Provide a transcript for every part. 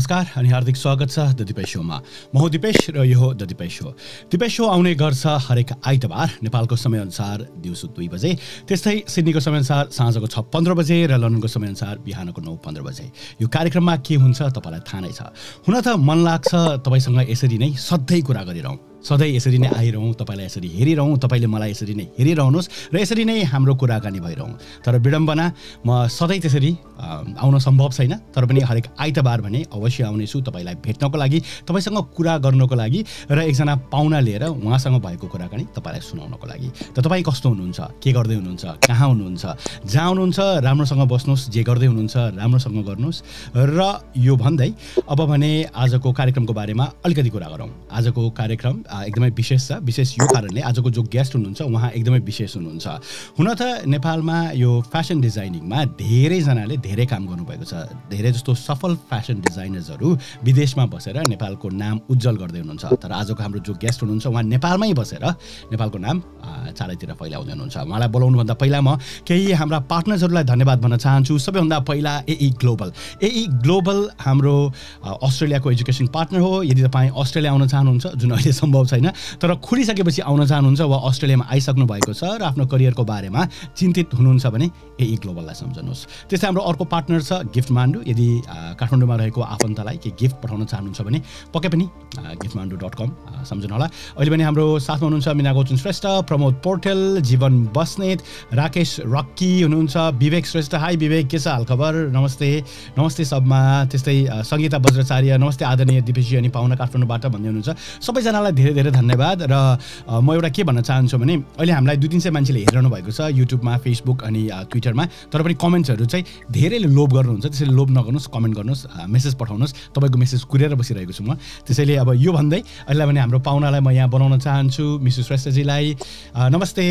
नमस्कार अनि हार्दिक स्वागत छ द दिपेश शोमा। म हो दिपेश र यो हो the Dipesh show. Dipesh show आउने गर्छ हरेक आइतबार नेपालको समयअनुसार दिउँसो 2 बजे, त्यस्तै सिडनीको समयअनुसार साँझको 6:15 बजे र लन्डनको समयअनुसार बिहानको 9:15 बजे। यो कार्यक्रममा के हुन्छ तपाईलाई थाहा नै छ। हुन त मन लाग्छ तपाईसँग यसरी नै सधैँ कुरा गरिरहँ, सधैँ यसरी नै आइरहँ, तपाईलाई यसरी हेरिरहँ, तपाईले मलाई यसरी नै हेरिरहनुहोस् र यसरी नै हाम्रो कुराकानी भइरहँ। तर विडम्बना, म सधैँ त्यसरी आउन सम्भव छैन, तर पनि हरेक आइतबार भने अवश्य आउनेछु तपाईलाई भेट्नको लागि, तपाईसँग कुरा गर्नको लागि र एकजना पाहुना लिएर उहाँसँग भएको कुराकानी तपाईलाई सुनाउनको लागि। त तपाईँ कस्तो हुनुहुन्छ, के गर्दै हुनुहुन्छ, कहाँ हुनुहुन्छ, जहाँ हुनुहुन्छ राम्रोसँग बस्नुहोस्, जे गर्दै हुनुहुन्छ राम्रोसँग गर्नुहोस्। र यो भन्दै अब भने आजको कार्यक्रमको बारेमा अलिकति कुरा गरौँ। आजको कार्यक्रम एकदमै विशेष छ। विशेष यो कारणले आजको जो गेस्ट हुनुहुन्छ उहाँ एकदमै विशेष हुनुहुन्छ। हुन त नेपालमा यो फेसन डिजाइनिङमा धेरैजनाले धेरै काम गर्नुभएको छ। धेरै जस्तो सफल फेसन डिजाइनर्सहरू विदेशमा बसेर नेपालको नाम उज्जवल गर्दै हुनुहुन्छ। तर आजको हाम्रो जो गेस्ट हुनुहुन्छ उहाँ नेपालमै बसेर नेपालको नाम चारैतिर फैलाउँदै हुनुहुन्छ। उहाँलाई बोलाउनुभन्दा पहिला म केही हाम्रा पार्टनर्सहरूलाई धन्यवाद भन्न चाहन्छु। सबैभन्दा पहिला एई ग्लोबल। एई ग्लोबल हाम्रो अस्ट्रेलियाको एजुकेसन पार्टनर हो। यदि तपाईँ अस्ट्रेलिया आउन चाहनुहुन्छ, जुन अहिले सम्भव छैन, तर खुलिसकेपछि आउन चाहनुहुन्छ वा अस्ट्रेलियामा आइसक्नु भएको छ र आफ्नो करियरको बारेमा चिन्तित हुनुहुन्छ भने एई ग्लोबललाई सम्झनुहोस्। त्यस्तै हाम्रो अर्को पार्टनर छ गिफ्ट मान्डु। यदि काठमाडौँमा रहेको आफन्तलाई के गिफ्ट पठाउन चाहनुहुन्छ भने पक्कै पनि giftmandu.com सम्झनु होला। अहिले पनि हाम्रो साथमा हुनुहुन्छ मीना गौतम श्रेष्ठ, प्रमोद पौडेल, जीवन बस्नेत, राकेश रक्की हुनुहुन्छ, विवेक श्रेष्ठ। हाई विवेक, के छ हालखबर? नमस्ते। नमस्ते सबमा। त्यस्तै सङ्गीता वज्राचार्य, नमस्ते आदरणीय दिपेशजी अनि पाहुना काठमाडौँबाट भन्दै हुनुहुन्छ। सबैजनालाई धेरै धेरै धन्यवाद। र म एउटा के भन्न चाहन्छु भने अहिले हामीलाई 200-300 मान्छेले हेरिरहनु भएको छ युट्युबमा, फेसबुक अनि ट्विटरमा। तर पनि कमेन्ट्सहरू चाहिँ धेरैले लोभ गर्नुहुन्छ। त्यसैले लोभ नगर्नुहोस्, कमेन्ट गर्नुहोस्, मेसेज पठाउनुहोस्। तपाईँको मेसेज कुरेर बसिरहेको छु म। त्यसैले अब यो भन्दै अहिले भने हाम्रो पाहुनालाई म यहाँ बनाउन चाहन्छु, मिसु श्रेष्ठजीलाई। नमस्ते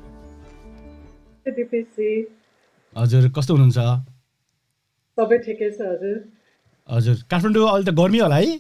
हजुर, कस्तो हुनुहुन्छ? सबै ठिकै छ हजुर। हजुर, काठमाडौँ अहिले त गर्मी होला है?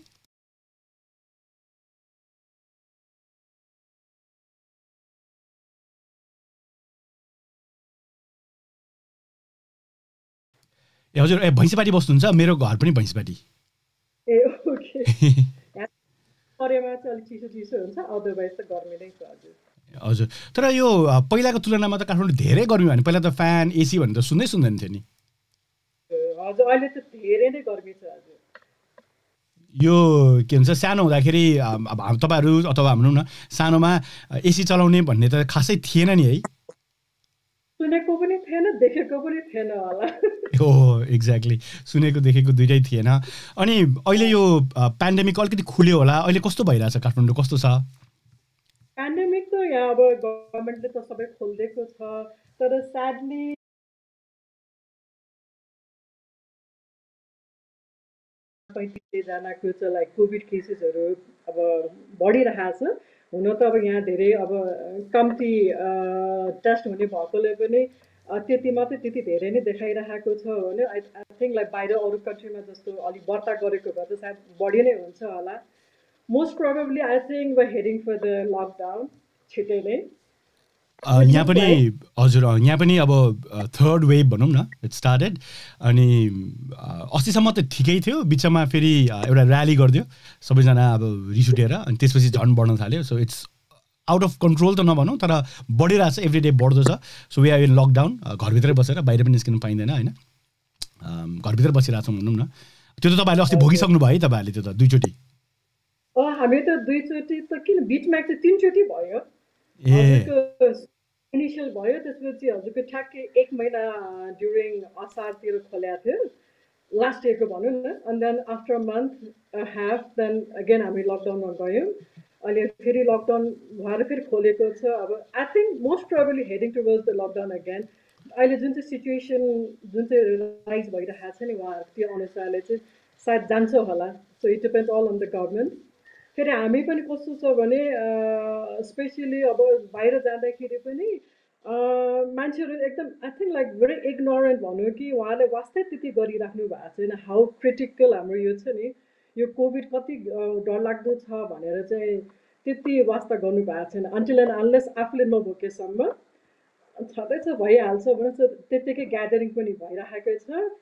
ए हजुर, भैँसीपाटी बस्नुहुन्छ? मेरो घर पनि भैँसीपाटी। ए ओके। परेमा चाहिँ अलिक चिसो चिसो हुन्छ, अदरवाइज त गर्मी नै छ हजुर। हजुर, तर यो पहिलाको तुलनामा त काठमाडौँ धेरै गर्मी भयो नि। पहिला त फ्यान, एसी भन्ने त सुन्दैन थियो नि। हजुर, अहिले त धेरै नै गर्मी छ हजुर। यो के भन्छ, सानो हुँदाखेरि तपाईँहरू अथवा भनौँ न सानोमा एसी चलाउने भन्ने त खासै थिएन नि है? सुनेको पनि थिएन, देखेको पनि थिएन होला। हो, एक्ज्याक्टली, सुनेको देखेको दुइटै थिएन। अनि अहिले यो पेन्डेमिक अलिकति खुल्यो होला, अहिले कस्तो भइरहेछ काठमाडौँ, कस्तो छ? पेन्डेमिक त यहाँ अब गभर्मेन्टले त सबै खोलिदिएको छ, तर स्याडली जनाको चाहिँ लाइक कोभिड केसेसहरू अब बढिरहेछ। हुन त अब यहाँ धेरै अब कम्ती टेस्ट हुने भएकोले पनि त्यति मात्रै त्यति धेरै नै देखाइरहेको छ भने आई थिङ्क लाइक बाहिर अरू कन्ट्रीमा जस्तो अलिक बढ्ता गरेको भए त सायद बढी नै हुन्छ होला। Most probably I think we heading for the lockdown छिटै नै। यहाँ पनि हजुर, यहाँ पनि अब थर्ड वेभ भनौँ न, इट स्टार्टेड। अनि अस्तिसम्म त ठिकै थियो, बिचमा फेरि एउटा र्याली गरिदियो सबैजना अब रिस उठेर, अनि त्यसपछि झन् बढ्न थाल्यो। So it's out of control त नभनौँ, तर बढिरहेछ, एभ्री डे बढ्दो छ। So we are in lockdown, घरभित्रै बसेर, बाहिर पनि निस्किनु पाइँदैन होइन, घरभित्र बसिरहेछौँ भनौँ न। त्यो त तपाईँहरूले अस्ति भोगिसक्नु भयो है तपाईँहरूले, त्यो त 2 चोटि? हामी त 2 चोटि त किन, बिचमा चाहिँ 3 चोटि भयो। इनिसियल भयो, त्यसपछि हजुरको ठ्याक्कै 1 महिना ड्युरिङ असारतिर खोलेको थियो, लास्ट इयरको भनौँ न। And then after month half then again हामी लकडाउनमा गयौँ। अहिले फेरि लकडाउन भएर फेरि खोलेको छ। अब I think most probably heading towards the lockdown again. अहिले जुन चाहिँ सिचुएसन जुन चाहिँ रियलाइज भइरहेको छ नि उहाँहरू, त्यो अनुसारले चाहिँ सायद जान्छ होला। So it depends all on the government. फेरि हामी पनि कस्तो छ भने स्पेसली अब बाहिर जाँदाखेरि पनि मान्छेहरू एकदम I think like very ignorant भनौँ कि उहाँले वास्तै त्यति गरिराख्नु भएको छैन। हाउ क्रिटिकल हाम्रो यो छ नि, यो कोभिड कति डरलाग्दो छ भनेर चाहिँ त्यति वास्ता गर्नु भएको छैन। अन्टिल एन्ड अनलेस आफूले नभोकेसम्म छँदैछ भइहाल्छ भने त्यत्तिकै ग्यादरिङ पनि भइरहेकै छ।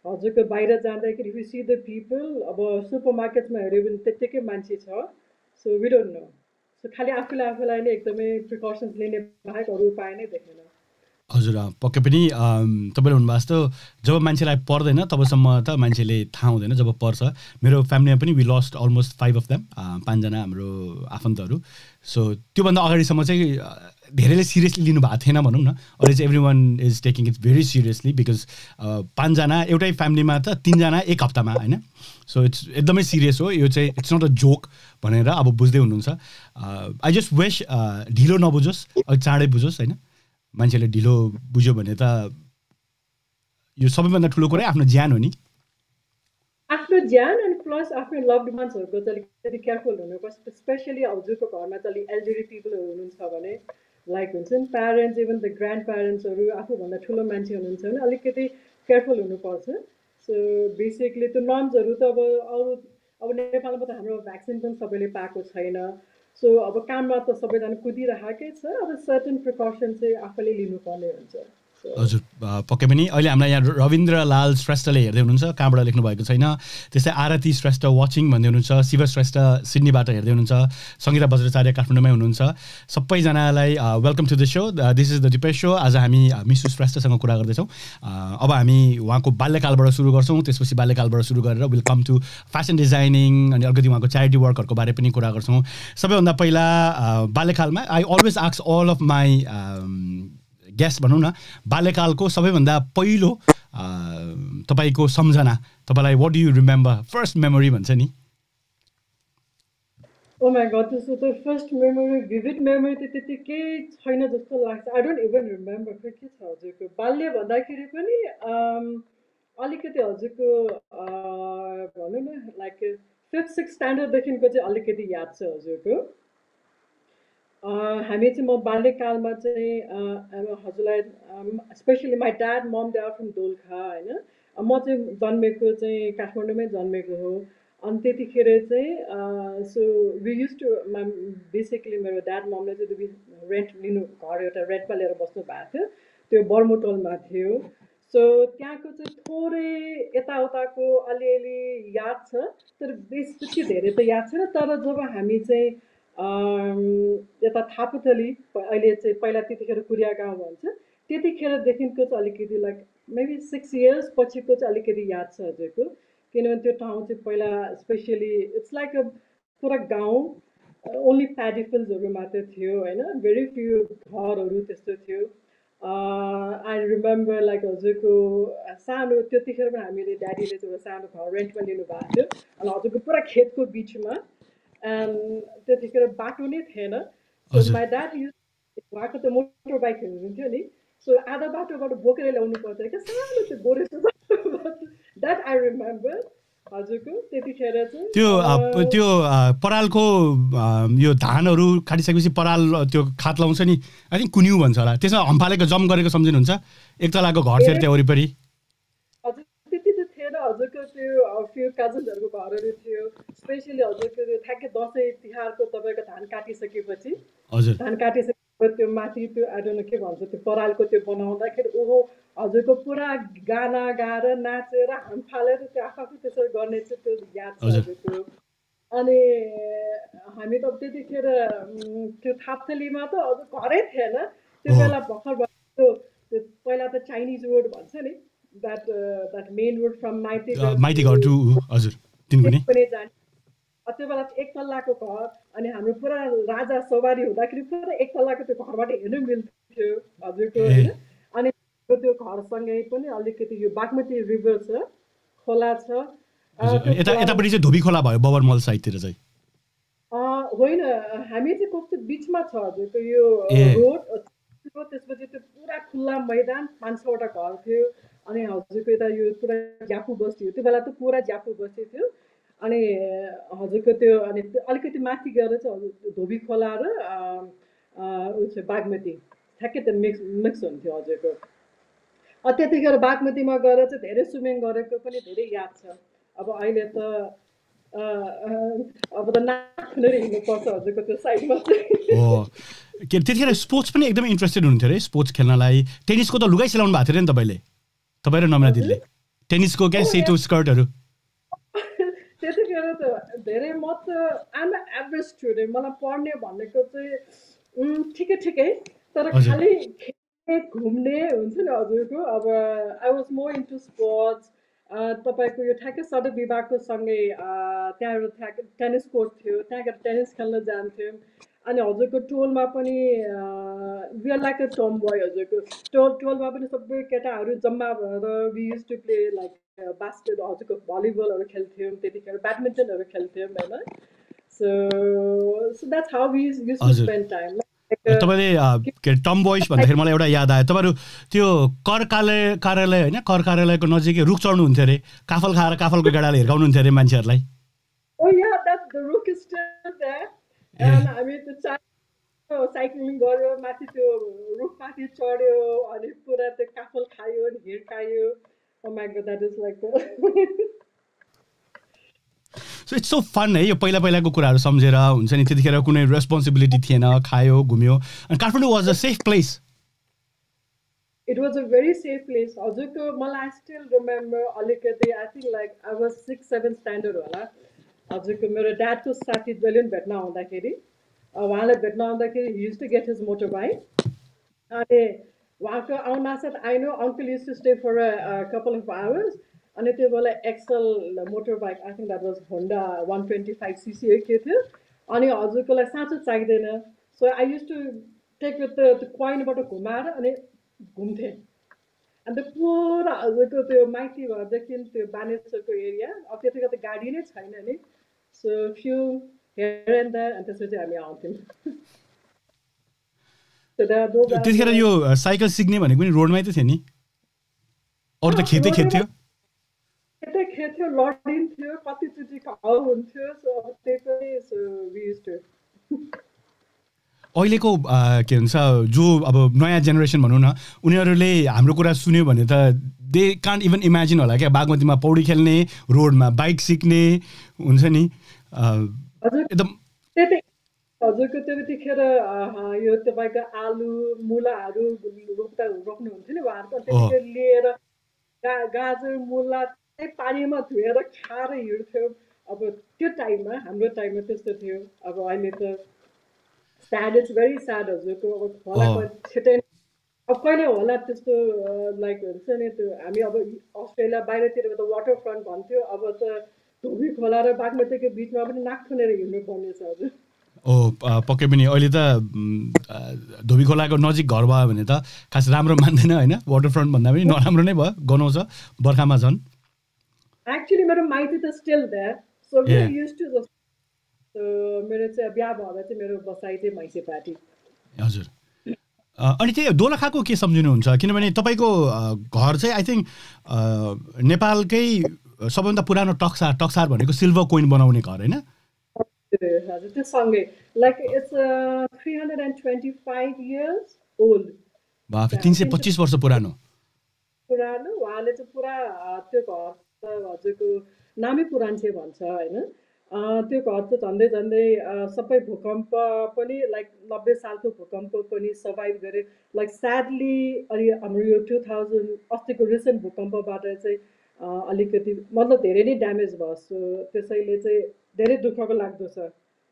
हजुरको बाहिर जाँदाखेरि if you see the people अब सुपर मार्केटमा हेऱ्यो भने त्यत्तिकै मान्छे छ so we don't know so खालि आफूलाई नै एकदमै प्रिकसन्स लिने बाहेक अरू उपाय नै देखेन हजुर पक्कै पनि तपाईँले भन्नुभएको जस्तो जब मान्छेलाई पर्दैन तबसम्म त मान्छेले थाहा हुँदैन जब पर्छ मेरो फ्यामिलीमा पनि we lost almost 5 of them 5 जना हाम्रो आफन्तहरू सो त्योभन्दा अगाडिसम्म चाहिँ धेरैले सिरियसली लिनु भएको थिएन भनौँ न अहिले चाहिँ everyone is taking it very seriously because 5 जना एउटै फ्यामिलीमा त 3 जना एक हप्तामा होइन सो इट्स एकदमै सिरियस हो यो चाहिँ इट्स नट अ जोक भनेर अब बुझ्दै हुनुहुन्छ आई जस्ट विश ढिलो नबुझोस् अलिक चाँडै बुझोस् होइन मान्छेले ढिलो बुझ्यो भने त यो सबैभन्दा ठुलो कुरै आफ्नो ज्यान हो नि आफ्नो ज्यान अनि प्लस आफ्नो लभड वान्सहरूको चाहिँ अलिकति केयरफुल हुनुपर्छ स्पेसली हजुरको घरमा चाहिँ एल्डरली पिपलहरू हुनुहुन्छ भने लाइक हुन्छ नि प्यारेन्ट्स इभन द ग्रान्ड प्यारेन्ट्सहरू आफूभन्दा ठुलो मान्छे हुनुहुन्छ भने अलिकति केयरफुल हुनुपर्छ सो बेसिकली त्यो नर्म्सहरू त अब नेपालमा त हाम्रो भ्याक्सिन पनि सबैले पाएको छैन सो अब काममा त सबैजना कुदिरहेकै छ अब सर्टन प्रिकसन चाहिँ आफूले लिनुपर्ने हुन्छ हजुर पक्कै पनि अहिले हामीलाई यहाँ रविन्द्रलाल श्रेष्ठले हेर्दै हुनुहुन्छ कहाँबाट लेख्नु भएको छैन त्यस्तै आरती श्रेष्ठ वाचिङ भन्दै हुनुहुन्छ शिव श्रेष्ठ सिडनीबाट हेर्दै हुनुहुन्छ सङ्गीता बज्राचार्य काठमाडौँमै हुनुहुन्छ सबैजनालाई welcome to the so this is the Dipesh so आज हामी मिसु श्रेष्ठसँग कुरा गर्दैछौँ अब हामी उहाँको बाल्यकालबाट सुरु गर्छौँ त्यसपछि बाल्यकालबाट सुरु गरेर will come to fashion designing अनि अलिकति उहाँको च्यारिटी वर्कहरूको बारे पनि कुरा गर्छौँ सबैभन्दा पहिला बाल्यकालमा I always ask all of my guest भनौँ न बाल्यकालको सबैभन्दा पहिलो तपाईँको सम्झना तपाईँलाई what do you remember first memory भन्छ नि Oh my God, so the first memory, vivid memory त त्यतिकै छैन जस्तो लाग्छ आई डोन्ट इभन रिमेम्बर के छ हजुरको बाल्य भन्दाखेरि पनि अलिकति हजुरको भनौँ न लाइक 5th 6th स्ट्यान्डर्डदेखिको चाहिँ अलिकति याद छ हजुरको हामी चाहिँ म बाल्यकालमा चाहिँ हजुरलाई specially my dad mom they are from Dolakha होइन म चाहिँ जन्मेको चाहिँ काठमाडौँमै जन्मेको हो अनि त्यतिखेर चाहिँ so we use to basically मेरो ड्याड ममले चाहिँ रेन्ट लिनु घर एउटा रेन्टमा लिएर बस्नु भएको थियो त्यो बर्मोटोलमा थियो सो त्यहाँको चाहिँ थोरै यताउताको अलिअलि याद छ तर बेसी धेरै त याद छैन तर जब हामी चाहिँ यता थापुथली अहिले चाहिँ पहिला त्यतिखेर कुरिया गाउँ भन्छ त्यतिखेरदेखिको चाहिँ अलिकति लाइक मेबी 6 years पछिको चाहिँ अलिकति याद छ हजुरको किनभने त्यो ठाउँ चाहिँ पहिला स्पेसली इट्स लाइक अ पुरा गाउँ ओन्ली प्याडी फिल्ड्सहरू मात्रै थियो होइन भेरी फ्यु घरहरू त्यस्तो थियो आई रिमेम्बर लाइक हजुरको सानो त्यतिखेर पनि हामीले ड्याडीले चाहिँ एउटा सानो घर रेन्टमा लिनुभएको थियो अनि हजुरको पुरा खेतको बिचमा त्यतिखेर बाटो नै थिएन सो माई ड्याड युज उहाँको त मोटर बाइक हुनुहुन्थ्यो नि सो आधा बाटोबाट बोकेर ल्याउनु पर्थ्यो क्या सानो त्यो गोरेसो द्याट आई रिमेम्बर हजुरको त्यतिखेर चाहिँ त्यो परालको यो धानहरू काटिसकेपछि पराल त्यो खात लाउँछ नि आई थिङ्क कुन्यु भन्छ होला त्यसमा हम्फालेको जम गरेको सम्झिनुहुन्छ एक तलाको घर थियो त्यहाँ वरिपरि हजुर त्यति त थिएन हजुरको त्यो फ्यु कजन्सहरूको घरहरू थियो स्पेसली हजुरको त्यो ठ्याक्कै दसैँ तिहारको तपाईँको धान काटिसकेपछि हजुर धान काटिसकेपछि त्यो माथि त्यो आइडोन्ट के भन्छ त्यो परालको त्यो बनाउँदाखेरि ओहो हजुरको पुरा गाना गाएर नाचेर हाम फालेर त्यो आफू त्यसरी गर्ने चाहिँ त्यो याद छ हजुरको अनि हामी त त्यतिखेर त्यो थाप्थलीमा त हजुर घरै थिएन त्यो बेला भर्खर त्यो पहिला त चाइनिज रोड भन्छ नि that main road from Maitighar to हजुर पनि जाने त्यो बेला एक तल्लाको घर अनि हाम्रो पुरा राजा सवारी हुँदाखेरि पुरा एक तल्लाको त्यो घरबाट हेर्नु मिल्थ्यो हजुरको होइन अनि त्यो घरसँगै पनि अलिकति यो बागमती रिभर छ खोला छ यतापट्टि चाहिँ धोबी खोला भयो बबरमल साइडतिर चाहिँ होइन हामी चाहिँ कस्तो बिचमा छ हजुरको यो रोड त्यसपछि त्यो पुरा खुल्ला मैदान 5-6वटा घर थियो अनि हजुरको यता यो पुरा ज्यापु बस्ती हो त्यो बेला त पुरा ज्यापु बस्ती थियो अनि हजुरको त्यो अनि अलिकति माथि गएर चाहिँ हजुर धोबी खोला र बागमती ठ्याक्कै त्यो मिक्स हुन्थ्यो हजुरको त्यतिखेर बागमतीमा गएर चाहिँ धेरै स्विमिङ गरेको पनि धेरै याद छ अब अहिले त अब त नाच्नेर हिँड्नुपर्छ हजुरको त्यो साइडमा चाहिँ त्यतिखेर स्पोर्ट्स पनि एकदमै इन्ट्रेस्टेड हुनुहुन्थ्यो अरे स्पोर्ट्स खेल्नलाई टेनिसको त लुगाइ सिलाउनु भएको थियो अरे नि तपाईँ र नमिरा दिदीले टेनिसको क्या सेतो स्कर्टहरू त्यतिखेर त धेरै म त आम एभरेज स्टुडेन्ट मलाई पढ्ने भनेको चाहिँ ठिकै ठिकै तर खालि खेल्ने घुम्ने हुन्छ नि हजुरको अब I was more into sports तपाईँको यो ठ्याक्कै सडक विभागको सँगै त्यहाँ एउटा टेनिस कोर्ट थियो त्यहाँ गएर टेनिस खेल्न जान्थ्यौँ अनि हजुरको टोलमा पनि we are like a tomboy हजुरको टोलमा पनि सबै केटाहरू जम्मा भएर we use to play like basket हजुरको भलिबलहरू खेल्थ्यौँ त्यतिखेर ब्याडमिन्टनहरू खेल्थ्यौँ होइन so that's how we use to spend time तपाईँले टम बोइस भन्दाखेरि मलाई एउटा याद आयो तपाईँहरू त्यो कर कार्यालय होइन कर कार्यालयको नजिकै रुख चढ्नुहुन्थ्यो अरे काफल खाएर काफलको गेडाले हिर्काउनुहुन्थ्यो अरे मान्छेहरूलाई हामी त्यो साइक्लिङ गऱ्यो माथि त्यो रुखमाथि चढ्यो अनि पुरा त्यो काफल खायो अनि हिर्कायो that is like so it's so fun है यो पहिलाको कुराहरू सम्झेर हुन्छ नि त्यतिखेर कुनै रेस्पोन्सिबिलिटी थिएन खायो घुम्यो अनि Kathmandu was a safe place it was a very safe place हजुरको मलाई स्टिल रिमेम्बर अलिकति I think like I was 6-7 standard होला हजुरको मेरो ड्याडको साथी जहिले पनि भेट्न आउँदाखेरि उहाँलाई भेट्न आउँदाखेरि he use to get his motorbike अनि उहाँको आउनासाथ I know uncle use to stay for a couple of hours अनि त्यो बेला XL motorbike I think that was Honda 125cc के थियो अनि हजुरकोलाई साँचो चाहिँदैन so I use to take with त्यो कोइनबाट घुमाएर अनि घुम्थेँ अन्त पुरा हजुरको त्यो माइती घरदेखि त्यो बानेश्वरको एरिया अब त्यतिखेर त गाडी नै छैन नि so few here and that अनि त्यसपछि हामी आउँथ्यौँ त्यतिखेर यो साइकल सिक्ने भनेको पनि रोडमै त थियो नि अरू त खेर्थ्यो लडिन्थ्यो कतिचोटि घाउ हुन्थ्यो सो त्यही पनि अहिलेको के भन्छ जो अब नयाँ जेनेरेसन भनौँ न उनीहरूले हाम्रो कुरा सुन्यो भने त दे कान्ट इभन इमेजिन होला क्या बागमतीमा पौडी खेल्ने रोडमा बाइक सिक्ने हुन्छ नि एकदम हजुरको त्यतिखेर यो तपाईँको आलु मुलाहरू रोप्नुहुन्थ्यो नि उहाँहरूको त्यतिखेर लिएर गाजर मुला पानीमा धोएर खाएर हिँड्थ्यो अब त्यो टाइममा हाम्रो टाइममा त्यस्तो थियो अब अहिले त स्याड इट्स भेरी स्याड हजुरको अब खोलाको छिटै अब कहिले होला त्यस्तो लाइक हुन्छ नि त्यो हामी अब अस्ट्रेलिया बाहिरतिर त वाटर फ्रन्ट भन्थ्यो अब त धोबी खोला र बागमतीको बिचमा पनि नाक थुनेर हिँड्नु पर्ने छ हजुर पक्कै पनि अहिले त धोबी खोलाको नजिक घर भयो भने त खास राम्रो मान्दैन होइन वाटर फ्रन्ट भन्दा पनि नराम्रो नै भयो गनाउँछ बर्खामा झन् एक्चुअली मेरो माइती त still there so we use to मेरो चाहिँ बिहा भएर चाहिँ मेरो बसाइ चाहिँ मैसेपाटी हजुर अनि त्यही दोलखाको के सम्झिनुहुन्छ किनभने तपाईँको घर चाहिँ आई थिङ्क नेपालकै सबभन्दा पुरानो टक्सार भनेको सिल्भर कोइन बनाउने घर होइन हजुर त्यो सँगै लाइक इट्स 325 इयर्स ओल्ड 325 वर्ष पुरानो उहाँले चाहिँ पुरा त्यो घर हजुरको नामै पुरान्छे भन्छ होइन त्यो घर चाहिँ झन्डै झन्डै सबै भूकम्प पनि लाइक 90 सालको भूकम्प पनि सर्भाइभ गरे लाइक स्याडली अनि हाम्रो यो 2000 अस्तिको रिसेन्ट भूकम्पबाट चाहिँ अलिकति मतलब धेरै नै ड्यामेज भयो सो त्यसैले चाहिँ धेरै दुःखको लाग्दो छ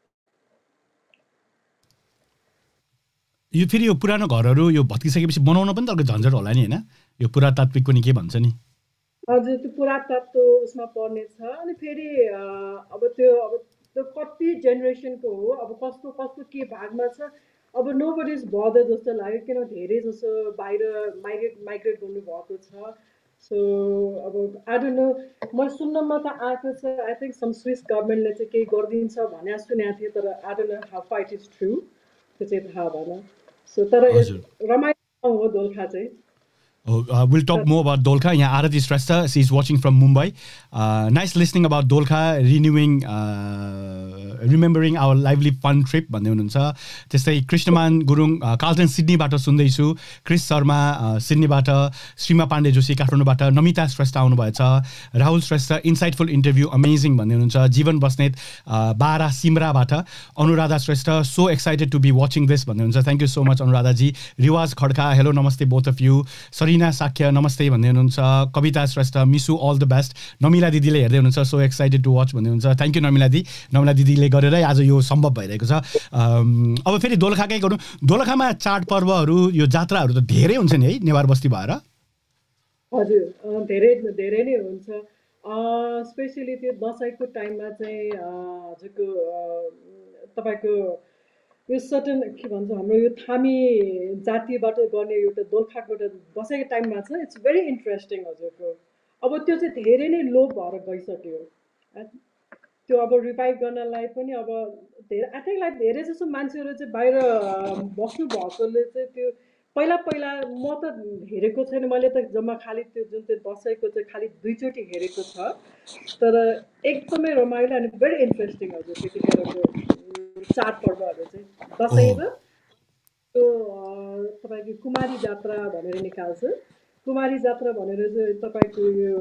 यो फेरि यो पुरानो घरहरू यो भत्किसकेपछि बनाउन पनि त अर्को झन्झट होला नि होइन यो पुरातात्विक पनि के भन्छ नि हजुर त्यो पुरातत्व उसमा पर्ने छ अनि फेरि अब त्यो कति जेनेरेसनको हो अब कस्तो के भागमा छ अब नोबडी इज बदर जस्तो लाग्यो किन धेरै जसो बाहिर माइग्रेट गर्नुभएको छ सो अब आई डोन्ट नो म सुन्नमा त आएको छ आई थिङ्क सम स्विस गभर्मेन्टले चाहिँ केही गरिदिन्छ भनेर सुनेको थिएँ तर I don't know how far it is true त्यो चाहिँ थाहा भएन सो तर रमाइलो हो दोलखा चाहिँ we'll talk more about Dolkha. Yeah, Arati Shrestha, she's watching from Mumbai. Nice listening about Dolkha, renewing remembering our lively fun trip भन्दै हुनुहुन्छ। त्यस्तै कृष्णमान गुरुङ कार्लटन सिडनीबाट सुन्दैछु, क्रिस शर्मा सिडनीबाट, श्रीमा पाण्डे जोशी काठमाडौँबाट, नमिता श्रेष्ठ आउनुभएछ, Rahul Shrestha insightful interview amazing भन्दै हुनुहुन्छ, जीवन बस्नेत बारा सिमराबाट, Anuradha Shrestha so excited to be watching this भन्दै हुनुहुन्छ। थ्याङ्क यू सो मच अनुराधाजी। रिवाज खड्का हेलो नमस्ते both of you, Sarina Shakya नमस्ते भन्दै हुनुहुन्छ, Kabita Shrestha Misu all the best, Namila दिदीले हेर्दै हुनुहुन्छ सो एक्साइटेड टु वाच भन्दै हुनुहुन्छ। थ्याङ्क यू नमिला दिदीले गरेरै आज यो सम्भव भइरहेको छ। अब फेरि दोलखाकै गरौँ। दोलखामा चाडपर्वहरू यो जात्राहरू त धेरै हुन्छ नि है नेवार बस्ती भएर? हजुर धेरै धेरै नै हुन्छ। स्पेसली त्यो दसैँको टाइममा चाहिँ हजुरको तपाईँको यो सर्टन के भन्छ हाम्रो यो थामी जातिबाट गर्ने एउटा दोलखाको दसैँको टाइममा छ, इट्स भेरी इन्ट्रेस्टिङ हजुरको। अब त्यो चाहिँ धेरै नै लोप भएर गइसक्यो। त्यो अब रिभाइभ गर्नलाई पनि अब धेरै आई थिङ्क लाइक धेरै जस्तो मान्छेहरू चाहिँ बाहिर बस्नु भएकोले चाहिँ त्यो पहिला म त हेरेको छैन, मैले त जम्मा खालि त्यो जुन चाहिँ दसैँको चाहिँ खालि 2 चोटि हेरेको छ, तर एकदमै रमाइलो अनि भेरी इन्ट्रेस्टिङ हजुर त्यतिखेरको चाडपर्वहरू चाहिँ। दसैँ र त्यो तपाईँको कुमारी जात्रा भनेर निकाल्छ। कुमारी जात्रा भनेर चाहिँ तपाईँको यो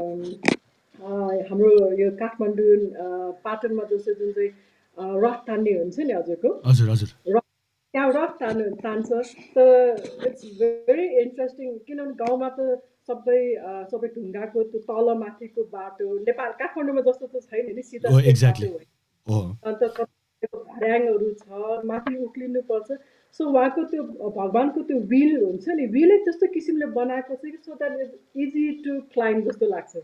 हाम्रो यो काठमाडौँ पाटनमा जस्तो जुन चाहिँ रथ तान्ने हुन्छ नि हजुरको, हजुर हजुर त्यहाँ रथ तान्छ। त इट्स भेरी इन्ट्रेस्टिङ किनभने गाउँमा त सबै ढुङ्गाको त्यो तल माथिको बाटो, नेपाल काठमाडौँमा जस्तो त छैन नि सिधा एक्ज्याक्टली। अन्त भर्याङहरू छ, माथि उक्लिनु पर्छ। सो उहाँको त्यो भगवान्को त्यो विल हुन्छ नि, विलै त्यस्तो किसिमले बनाएको छ कि so that is easy to climb जस्तो लाग्छ।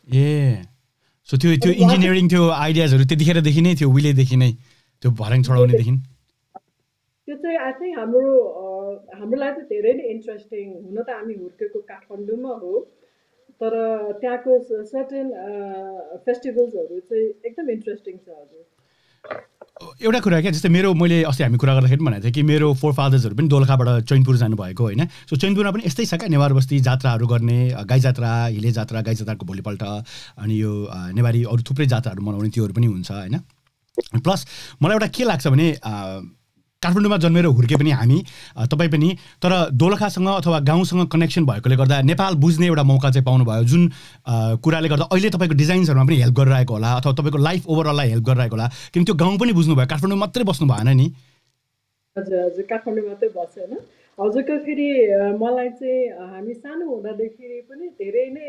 सो त्यो इन्जिनियरिङ त्यो आइडियाजहरू त्यतिखेरदेखि नै थियो, उहिलेदेखि नै त्यो भर्याङ चढाउनेदेखि? त्यो चाहिँ आई थिङ्क हाम्रो लागि चाहिँ धेरै नै इन्ट्रेस्टिङ। हुन त हामी हुर्केको काठमाडौँमा हो, तर त्यहाँको सर्टेन फेस्टिभल्सहरू चाहिँ एकदम इन्ट्रेस्टिङ छ हजुर। एउटा कुरा क्या, जस्तै मैले अस्ति हामी कुरा गर्दाखेरि पनि भनेको थिएँ कि मेरो फोर फादर्सहरू पनि दोलखाबाट चैनपुर जानुभएको होइन। सो चैनपुरमा पनि यस्तै छ क्या, नेवार बस्ती जात्राहरू गर्ने, गाई जात्रा, हिले जात्रा, गाई जात्राको भोलिपल्ट अनि यो नेवारी अरू थुप्रै जात्राहरू मनाउने त्योहरू पनि हुन्छ होइन। प्लस मलाई एउटा के लाग्छ भने काठमाडौँमा जन्मेर हुर्के पनि हामी, तपाईँ पनि, तर दोलखासँग अथवा गाउँसँग कनेक्सन भएकोले गर्दा नेपाल बुझ्ने एउटा मौका चाहिँ पाउनुभयो, जुन कुराले गर्दा अहिले तपाईँको डिजाइन्सहरूमा पनि हेल्प गरिरहेको होला अथवा तपाईँको लाइफ ओभरअललाई हेल्प गरिरहेको होला, किन त्यो गाउँ पनि बुझ्नुभयो, काठमाडौँ मात्रै बस्नु भएन नि? हजुर हजुर काठमाडौँ मात्रै बसेन हजुरको। फेरि मलाई चाहिँ हामी सानो हुँदादेखि पनि धेरै नै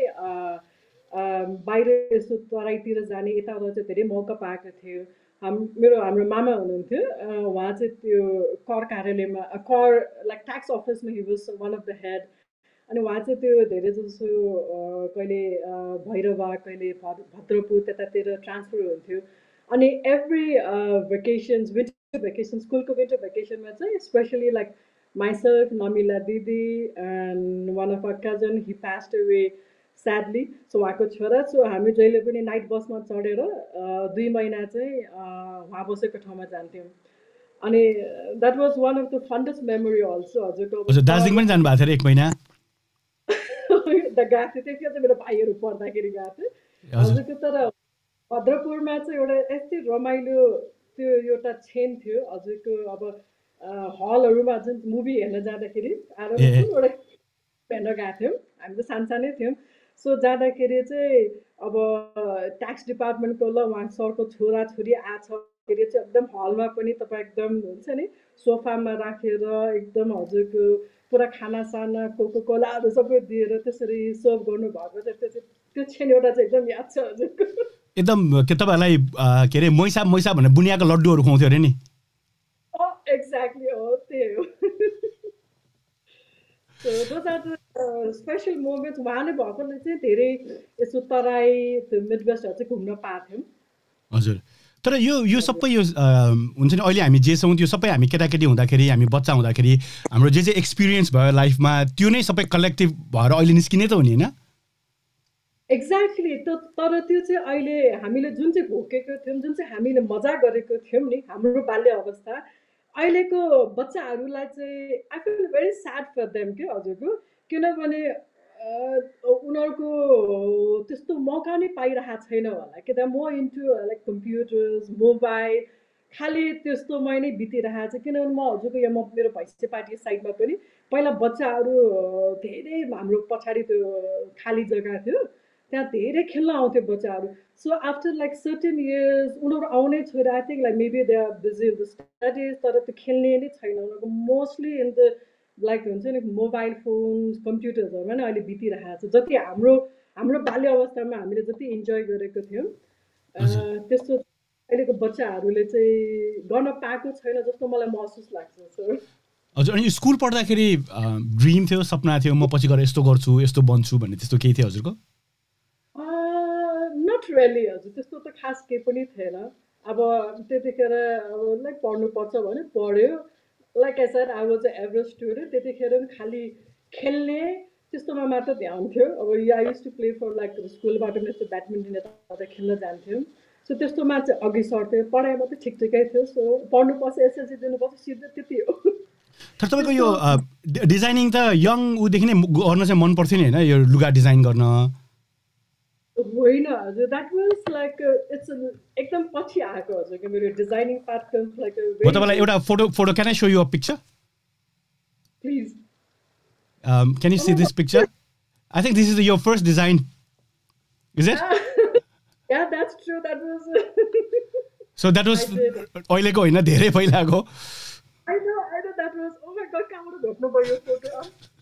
बाहिर यसो तराईतिर जाने यताउता चाहिँ धेरै मौका पाएको थियो। हाम्रो मामा हुनुहुन्थ्यो, उहाँ चाहिँ त्यो कर कार्यालयमा कर लाइक ट्याक्स अफिसमा he was one of the head. अनि उहाँ चाहिँ त्यो धेरै जसो कहिले भैरवा, कहिले भद्रपुर त्यतातिर ट्रान्सफर हुन्थ्यो। अनि एभ्री भेकेसन्स, विन्टर भेकेसन, स्कुलको विन्टर भेकेसनमा चाहिँ स्पेसली लाइक माइसेल्फ, नमिला दिदी and one of our cousin, he passed away sadly. So उहाँको छोरा। सो हामी जहिले पनि नाइट बसमा चढेर 2 महिना चाहिँ उहाँ बसेको ठाउँमा जान्थ्यौँ। अनि that was one of the fondest memory also हजुरको। दार्जिलिङ पनि जानुभएको थियो 1 महिना? गएको थियो, त्यतिखेर चाहिँ मेरो भाइहरू पढ्दाखेरि गएको थियो हजुरको। तर भद्रपुरमा चाहिँ एउटा यस्तै रमाइलो त्यो एउटा छेन थियो हजुरको। अब हलहरूमा जुन मुभी हेर्न जाँदाखेरि एउटा हेर्न गएको थियौँ, हामी त सानसानै थियौँ। सो जाँदाखेरि चाहिँ अब ट्याक्स डिपार्टमेन्टको ल उहाँ सरको छोरा छोरी आछ चाहिँ एकदम हलमा पनि तपाईँ एकदम हुन्छ नि सोफामा राखेर एकदम हजुरको पुरा खानासाना कोको कोलाहरू सबै दिएर त्यसरी सर्भ गर्नुभएको चाहिँ त्यो क्षण एउटा चाहिँ एकदम याद छ हजुरको। एकदम के तपाईँहरूलाई के अरे मैसा भनेर बुनियाको लड्डुहरू खुवाउँथ्यो अरे नि? एक्ज्याक्टली हो, त्यही हो। स्पेसल मोमेन्ट्स उहाँ नै भएकोले चाहिँ धेरै यसो तराई त्यो मिडवेस्टहरू चाहिँ घुम्न पाएको थियौँ हजुर। तर यो सबै यो हुन्छ नि अहिले हामी जे छौँ त्यो सबै हामी केटाकेटी हुँदाखेरि, हामी बच्चा हुँदाखेरि हाम्रो जे एक्सपिरियन्स भयो लाइफमा त्यो नै सबै कलेक्टिभ भएर अहिले निस्किने त हो नि होइन? एक्ज्याक्टली। तर त्यो चाहिँ अहिले हामीले जुन चाहिँ भोगेको थियौँ, जुन चाहिँ हामीले मजा गरेको थियौँ नि हाम्रो बाल्य अवस्था, अहिलेको बच्चाहरूलाई चाहिँ I feel very sad for them के हजुरको। किनभने उनीहरूको त्यस्तो मौका नै पाइरहेको छैन होला कि the more into like computers, mobile, खालि त्यस्तो नै बितिरहेको छ किनभने म हजुरको यो मेरो भैँसे पार्टी साइडमा पनि पहिला बच्चाहरू धेरै हाम्रो पछाडि त्यो खाली जग्गा थियो त्यहाँ धेरै खेल्न आउँथ्यो बच्चाहरू so after like certain years उनीहरू आउनै छोडेर I think like maybe they are busy in the studies तर त्यो खेल्ने नै छैन उनीहरूको मोस्टली इन द लाइक हुन्छ नि मोबाइल फोन्स कम्प्युटर्सहरूमा नै अहिले बितिरहेको छ जति हाम्रो बाल्य अवस्थामा हामीले जति इन्जोय गरेको थियौँ त्यस्तो अहिलेको बच्चाहरूले चाहिँ गर्न पाएको छैन जस्तो मलाई महसुस लाग्छ सर हजुर अनि स्कुल पढ्दाखेरि ड्रिम थियो सपना थियो म पछि गएर यस्तो गर्छु यस्तो बन्छु भन्ने त्यस्तो केही थियो हजुरको नट रियली हजुर त्यस्तो त खास केही पनि थिएन अब त्यतिखेर अब लाइक पढ्नुपर्छ भने पढ्यो like I said I was a average student त्यतिखेर पनि खालि खेल्ने त्यस्तोमा मात्र ध्यान थियो अब I use to play for like स्कुलबाट पनि यस्तो ब्याडमिन्टन यता खेल्न जान्थ्यौँ सो त्यस्तोमा चाहिँ अघि सर्थ्यो पढाइमा त ठिक ठिकै थियो सो पढ्नुपर्छ एसएलसी दिनुपर्छ सिधै त्यति हो तर तपाईँको यो डिजाइनिङ त यङ उदेखि नै गर्न चाहिँ मन पर्थ्यो नि होइन यो लुगा डिजाइन गर्न होइन हजुर द्याट वाज लाइक इट्स एकदम पछि आएको हजुर मेरो डिजाइनिङ पार्ट कम्स लाइक म तपाईँलाई एउटा photo can I show you a picture please can you see this picture I think this is your first design is it Yeah, that's true. That was. So that was अहिलेको होइन धेरै पहिलाको I know. That was. Oh my God, कहाँबाट भेट्नु भयो यो photo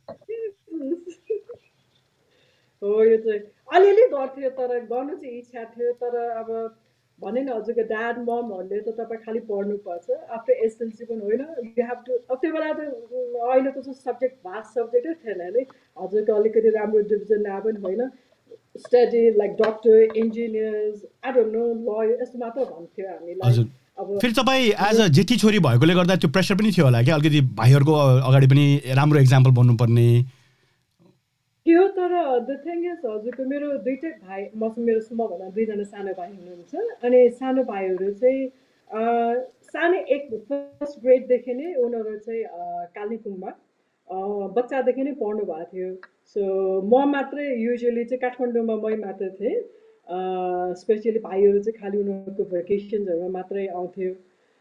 हो यो चाहिँ अलिअलि गर्थ्यो तर गर्नु चाहिँ इच्छा थियो तर अब भने नि हजुरको ड्याड ममहरूले त तपाईँ खालि पढ्नुपर्छ आफ्टर एसएलसी पनि होइन यु हेभ टु अब त्यो बेला त अहिलेको चाहिँ सब्जेक्ट भास्ट सब्जेक्टै थिएन नि हजुरको अलिकति राम्रो डिभिजन ल्याए पनि होइन study like doctor engineers I don't know lawyer यस्तो मात्र भन्थ्यो हामीलाई अब फेरि तपाईँ एज अ जेठी छोरी भएकोले गर्दा त्यो प्रेसर पनि थियो होला क्या अलिकति भाइहरूको अगाडि पनि राम्रो एक्जाम्पल बन्नुपर्ने थियो तर द थिङ इज हजुरको मेरो दुइटै भाइ मभन्दा दुईजना सानो भाइ हुनुहुन्छ अनि सानो भाइहरू चाहिँ सानो फर्स्ट ग्रेडदेखि नै उनीहरू चाहिँ कालिम्पोङमा बच्चादेखि नै पढ्नु भएको थियो सो म मात्रै युजुअली चाहिँ काठमाडौँमा मै मात्र थिएँ स्पेसली भाइहरू चाहिँ खालि उनीहरूको भेकेसन्सहरूमा मात्रै आउँथ्यो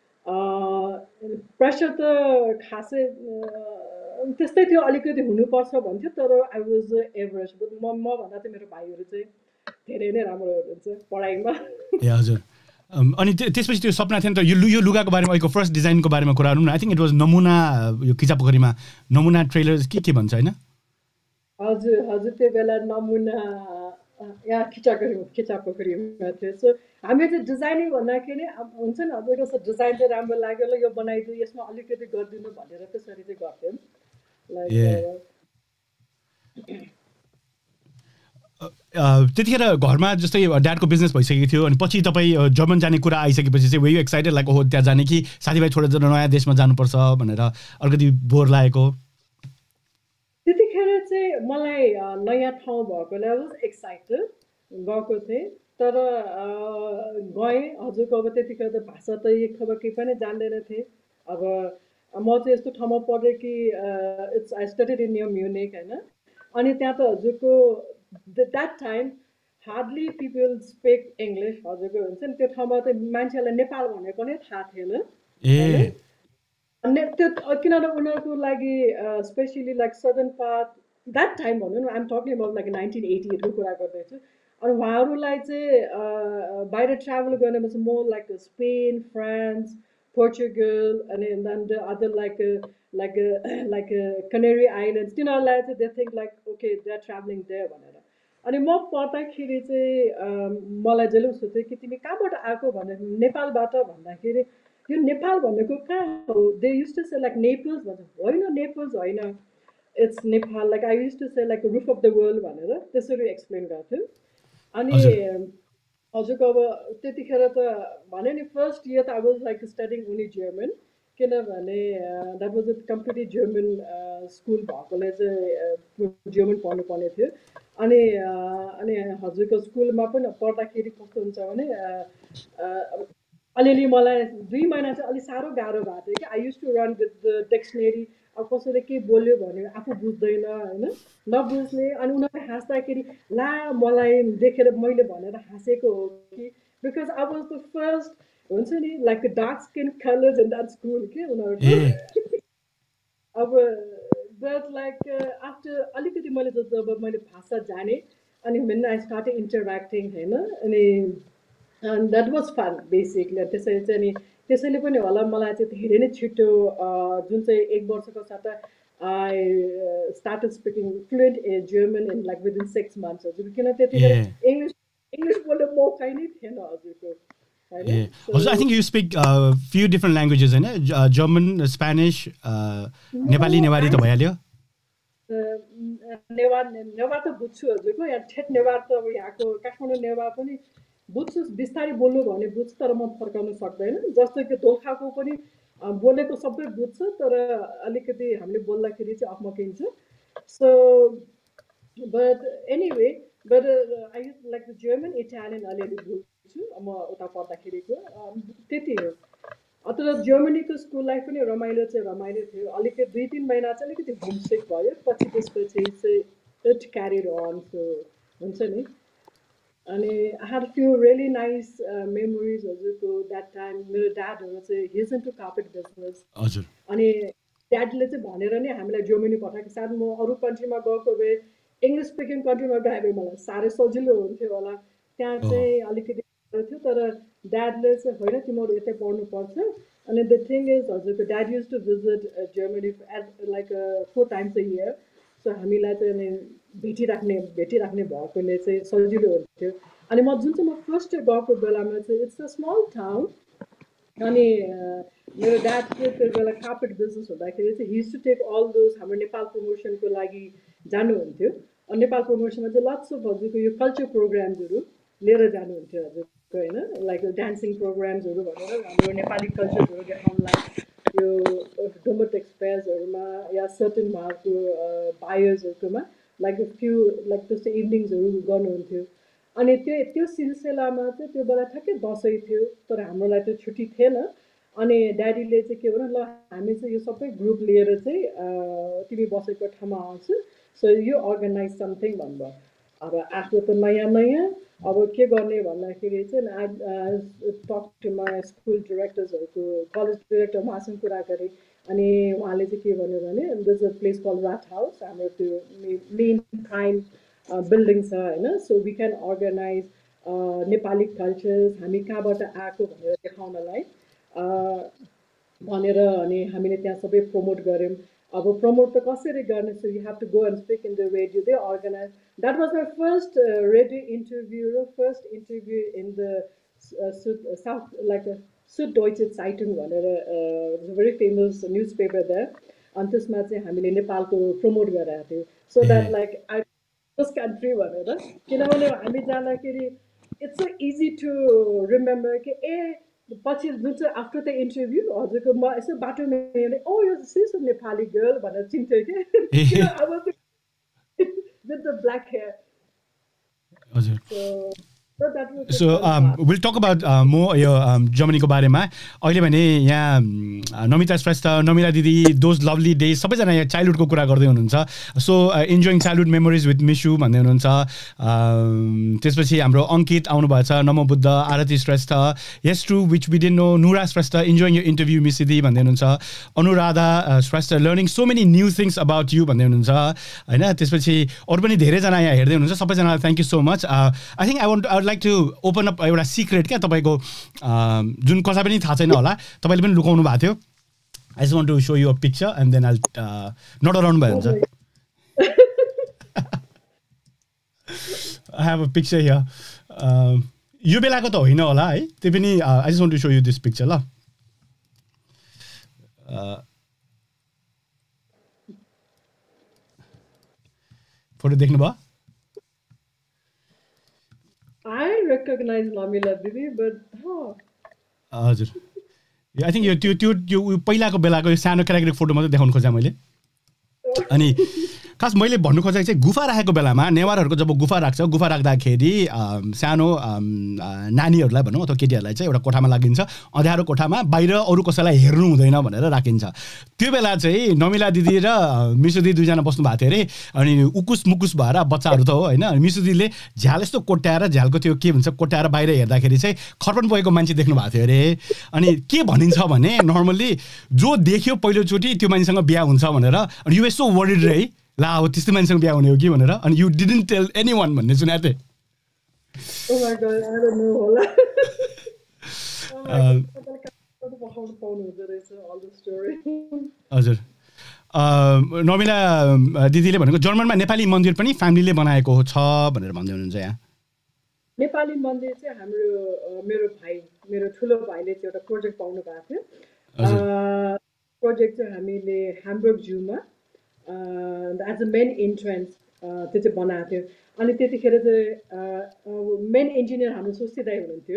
प्रेसर त खासै त्यस्तै थियो अलिकति हुनुपर्छ भन्थ्यो तर आई वाज एभरेज मभन्दा चाहिँ मेरो भाइहरू चाहिँ धेरै नै राम्रो हुनुहुन्छ पढाइमा ए हजुर अनि त्यसपछि त्यो सपना थियो नि त यो लुगाको बारेमा अहिलेको फर्स्ट डिजाइनको बारेमा कुरा गरौँ न आई थिङ्क इट वाज नमुना यो खिचापोखरीमा नमुना ट्रेलर के भन्छ होइन हजुर त्यो बेला नमुना यहाँ खिचापोखरीमा थियो सो हामी चाहिँ डिजाइनिङ भन्दाखेरि हुन्छ नि अब कस्तो डिजाइन चाहिँ राम्रो लाग्यो ल यो बनाइदियो यसमा अलिकति गरिदिनु भनेर त्यसरी चाहिँ गर्थ्यौँ लाइक त्यतिखेर घरमा जस्तै ड्याडको बिजनेस भइसकेको थियो अनि पछि तपाईँ जर्मन जाने कुरा आइसकेपछि चाहिँ वेयु एक्साइटेड लाइक ओहो त्यहाँ जाने कि साथीभाइ छोडेर नयाँ देशमा जानुपर्छ भनेर अलिकति बोर लागेको त्यतिखेर चाहिँ मलाई नयाँ ठाउँ भएकोले वाज एक्साइटेड गएको थिएँ तर गएँ हजुरको अब त्यतिखेर त भाषा त एक खबर केही पनि जान्दैन थिएँ अब म चाहिँ यस्तो ठाउँमा पढेँ कि it's I studied in Munich होइन अनि त्यहाँ त हजुरको that time hardly people speak English हजुरको हुन्छ नि त्यो ठाउँमा त मान्छेहरूलाई नेपाल भनेको नै थाहा थिएन त्यो किनभने उनीहरूको लागि specially like southern part that time भनौँ न आइम टकिङ अबाउट लाइक 1988 को कुरा गर्दैछु अनि उहाँहरूलाई चाहिँ बाहिर ट्राभल गर्नेमा चाहिँ म लाइक स्पेन फ्रान्स पोर्चुगल अनि then the other like Canary Islands तिनीहरूलाई चाहिँ they think like okay they are travelling there भनेर अनि म पढ्दाखेरि चाहिँ मलाई जहिले उसो थियो कि तिमी कहाँबाट आएको भने नेपालबाट भन्दाखेरि यो नेपाल भनेको कहाँ हो they use to say like Naples भन्छ होइन नेपल्स होइन it's Nepal like I use to say like roof of the world भनेर त्यसरी एक्सप्लेन गर्थ्यो अनि हजुरको अब त्यतिखेर त भने नि फर्स्ट इयर त I was like studying only German किनभने that was a completely German school भएकोले चाहिँ जर्मन पढ्नुपर्ने थियो अनि हजुरको स्कुलमा पनि पढ्दाखेरि कस्तो हुन्छ भने अलिअलि मलाई 2 महिना चाहिँ अलिक साह्रो गाह्रो भएको थियो कि I use to run with the dictionary अब कसैले के बोल्यो भने आफू बुझ्दैन होइन नबुझ्ने अनि उनीहरूले हाँस्दाखेरि ला मलाई देखेर मैले भनेर हाँसेको हो कि because I was the first हुन्छ नि like dark skin colours and that's cool के उनीहरूको अब बट लाइक आफ्टर अलिकति मैले जब मैले भाषा जाने अनि when I started interacting होइन अनि द्याट वाज फन बेसिकली त्यसरी चाहिँ अनि त्यसैले पनि होला मलाई चाहिँ धेरै नै छिटो जुन चाहिँ 1 वर्षको साथ I started speaking fluent German in like within 6 months हजुर किन त्यतिखेर इङ्ग्लिस बोल्ने मौकै नै थिएन हजुरको Also, I think you speak a few different languages, right? German, Spanish, Nepali, Newari to bhayalyo. Newar त बुझ्छु हजुरको यहाँ ठेट नेवार त अब यहाँको काठमाडौँ नेवार पनि बुझ्छु बिस्तारै बोल्नु भने बुझ्छु तर म फर्काउन सक्दैन जस्तो कि दोलखाको पनि बोलेको सबै बुझ्छु तर अलिकति हामीले बोल्दाखेरि चाहिँ अप्मकिन्छ so but anyway but I use like the German Italian अलिअलि बुझ्छु म उता पढ्दाखेरिको त्यति हो तर जर्मनीको स्कुल लाइफ पनि रमाइलो थियो अलिकति 2-3 महिना चाहिँ अलिकति होमसिक भयो पछि त्यसपछि चाहिँ इट क्यारिड अन सो हुन्छ नि अनि I had few really nice memories हजुरको द्याट टाइम मेरो ड्याडहरू चाहिँ हिज इन्टु कार्पेट बिजनेस हजुर अनि ड्याडले चाहिँ भनेर नै हामीलाई जर्मनी पठाएको सायद म अरू कन्ट्रीमा गएको भए इङ्ग्लिस स्पिकिङ कन्ट्रीमा गए भए मलाई साह्रै सजिलो हुन्थ्यो होला त्यहाँ चाहिँ अलिकति थियो तर ड्याडले चाहिँ होइन तिमीहरू यतै पढ्नुपर्छ अनि द थिङ इज हजुरको dad use to visit Germany at like 4 times a year so हामीलाई चाहिँ अनि भेटिराख्ने भएकोले चाहिँ सजिलो हुन्थ्यो अनि म जुन चाहिँ म फर्स्ट गएको बेलामा चाहिँ इट्स अ स्मल टाउन अनि मेरो ड्याडको त्यो बेला कार्पेट बिजनेस हुँदाखेरि चाहिँ his to take all those हाम्रो नेपाल प्रमोसनको लागि जानुहुन्थ्यो नेपाल प्रमोसनमा चाहिँ लट्स अफ हजुरको यो कल्चर प्रोग्राम्सहरू लिएर जानुहुन्थ्यो हजुरको होइन लाइक डान्सिङ प्रोग्राम्सहरू भनेर हाम्रो नेपाली कल्चरहरू देखाउनलाई यो डोमेटिक फेयर्सहरूमा या सर्टन उहाँहरूको बायर्सहरूकोमा लाइक फ्यु लाइक त्यस्तो इभिनिङ्सहरू गर्नुहुन्थ्यो अनि त्यो सिलसिलामा चाहिँ त्यो बेला ठ्याक्कै दसैँ थियो तर हाम्रोलाई त्यो छुट्टी थिएन अनि ड्याडीले चाहिँ के भन्यो ल हामी चाहिँ यो सबै ग्रुप लिएर चाहिँ तिमी बसेको ठाउँमा आउँछु सो यो अर्गनाइज समथिङ भन्नुभयो अब आफू त नयाँ अब के गर्ने भन्दाखेरि चाहिँ टक टु माई स्कुल डिरेक्टर्सहरूको कलेज डिरेक्टर उहाँसँग कुरा गरेँ अनि उहाँले चाहिँ के भन्यो भने this a place call Rathaus हाम्रो त्यो मेन प्राइम बिल्डिङ छ होइन so we can organise Nepali cultures हामी कहाँबाट आएको भनेर देखाउनलाई भनेर अनि हामीले त्यहाँ सबै प्रमोट गऱ्यौँ अब प्रमोट त कसरी गर्ने so you have to go and speak in the radio they organise that was my first radio interview र first interview in the south like Sueddeutsche Zeitung भनेर very famous news paper that अनि त्यसमा चाहिँ हामीले नेपालको promote गराएको थियौँ so that like I this country भनेर किनभने हामी जाँदाखेरि it's so easy to remember कि पछि जुन चाहिँ आफ्टर द इन्टरभ्यू हजुरको म यसो बाटोमा हेर्ने यो सिस नेपाली गर्ल भनेर चिन्थ्यो कि अब विथ द ब्ल्याक हेयर हजुर So we'll talk about more जर्मनीको बारेमा अहिले भने यहाँ नमिता श्रेष्ठ नमिता दिदी दोज लभली डेज सबैजना यहाँ चाइल्डहुडको कुरा गर्दै हुनुहुन्छ so enjoying childhood memories with Misu भन्दै हुनुहुन्छ त्यसपछि हाम्रो अङ्कित आउनुभएको छ Namo Buddha Aarati Shrestha yes true which we didn't know Nura Shrestha enjoying यो इन्टरभ्यू मिस दिदी भन्दै हुनुहुन्छ Anuradha Shrestha learning so many new things about you भन्दै हुनुहुन्छ होइन त्यसपछि अरू पनि धेरैजना यहाँ हेर्दै हुनुहुन्छ सबैजनालाई thank you so much I think I would like to open up एउटा सिक्रेट क्या तपाईँको जुन कसै पनि थाहा छैन होला तपाईँले पनि लुकाउनु भएको थियो I just want to show you a picture and then I not around भयो हुन्छ I have a picture here यो बेलाको त होइन होला है त्यो पनि I just want to show you this picture ल फोटो देख्नुभयो I recognize Lamila Didi, but हजुर आई थिङ्क यो पहिलाको बेलाको यो सानो क्यारेक्टर फोटो मात्रै देखाउनु खोजेँ मैले अनि खास मैले भन्नु खोजेको चाहिँ गुफा राखेको बेलामा नेवारहरूको जब गुफा राख्छ गुफा राख्दाखेरि सानो नानीहरूलाई भनौँ अथवा केटीहरूलाई चाहिँ एउटा कोठामा लागिन्छ अँध्यारो कोठामा बाहिर अरू कसैलाई हेर्नु हुँदैन भनेर राखिन्छ त्यो बेला चाहिँ नमिला दिदी र मिसु दिदी दुईजना बस्नु भएको थियो अरे अनि उकुस मुकुस भएर बच्चाहरू त हो होइन मिसु दिदीले झ्याल यस्तो कोट्याएर झ्यालको त्यो के भन्छ कोट्याएर बाहिर हेर्दाखेरि चाहिँ खर्पन पुगेको मान्छे देख्नु भएको थियो अरे अनि के भनिन्छ भने नर्मल्ली जो देख्यो पहिलोचोटि त्यो मान्छेसँग बिहा हुन्छ भनेर अनि यु सो वरिड रे ला अब त्यस्तो मान्छेसँग बिहा हुने हो कि भनेर अनि यु डिडन्ट टेल एनीवन भन्ने सुनेको थिएँ Oh my God, I don't know होला all the story हजुर नमिला दिदीले भनेको जर्मनमा नेपाली मन्दिर पनि फ्यामिलीले बनाएको छ भनेर भन्दै हुनुहुन्छ यहाँ नेपाली मन्दिर चाहिँ हाम्रो मेरो ठुलो भाइले चाहिँ एउटा प्रोजेक्ट पाउनु भएको थियो प्रोजेक्ट चाहिँ हामीले ह्याम्बर्ग जूमा एज अ मेन इन्ट्रेन्स त्यो चाहिँ बनाएको थियो अनि त्यतिखेर चाहिँ मेन इन्जिनियर हाम्रो स्वस्ति दाई हुनुहुन्थ्यो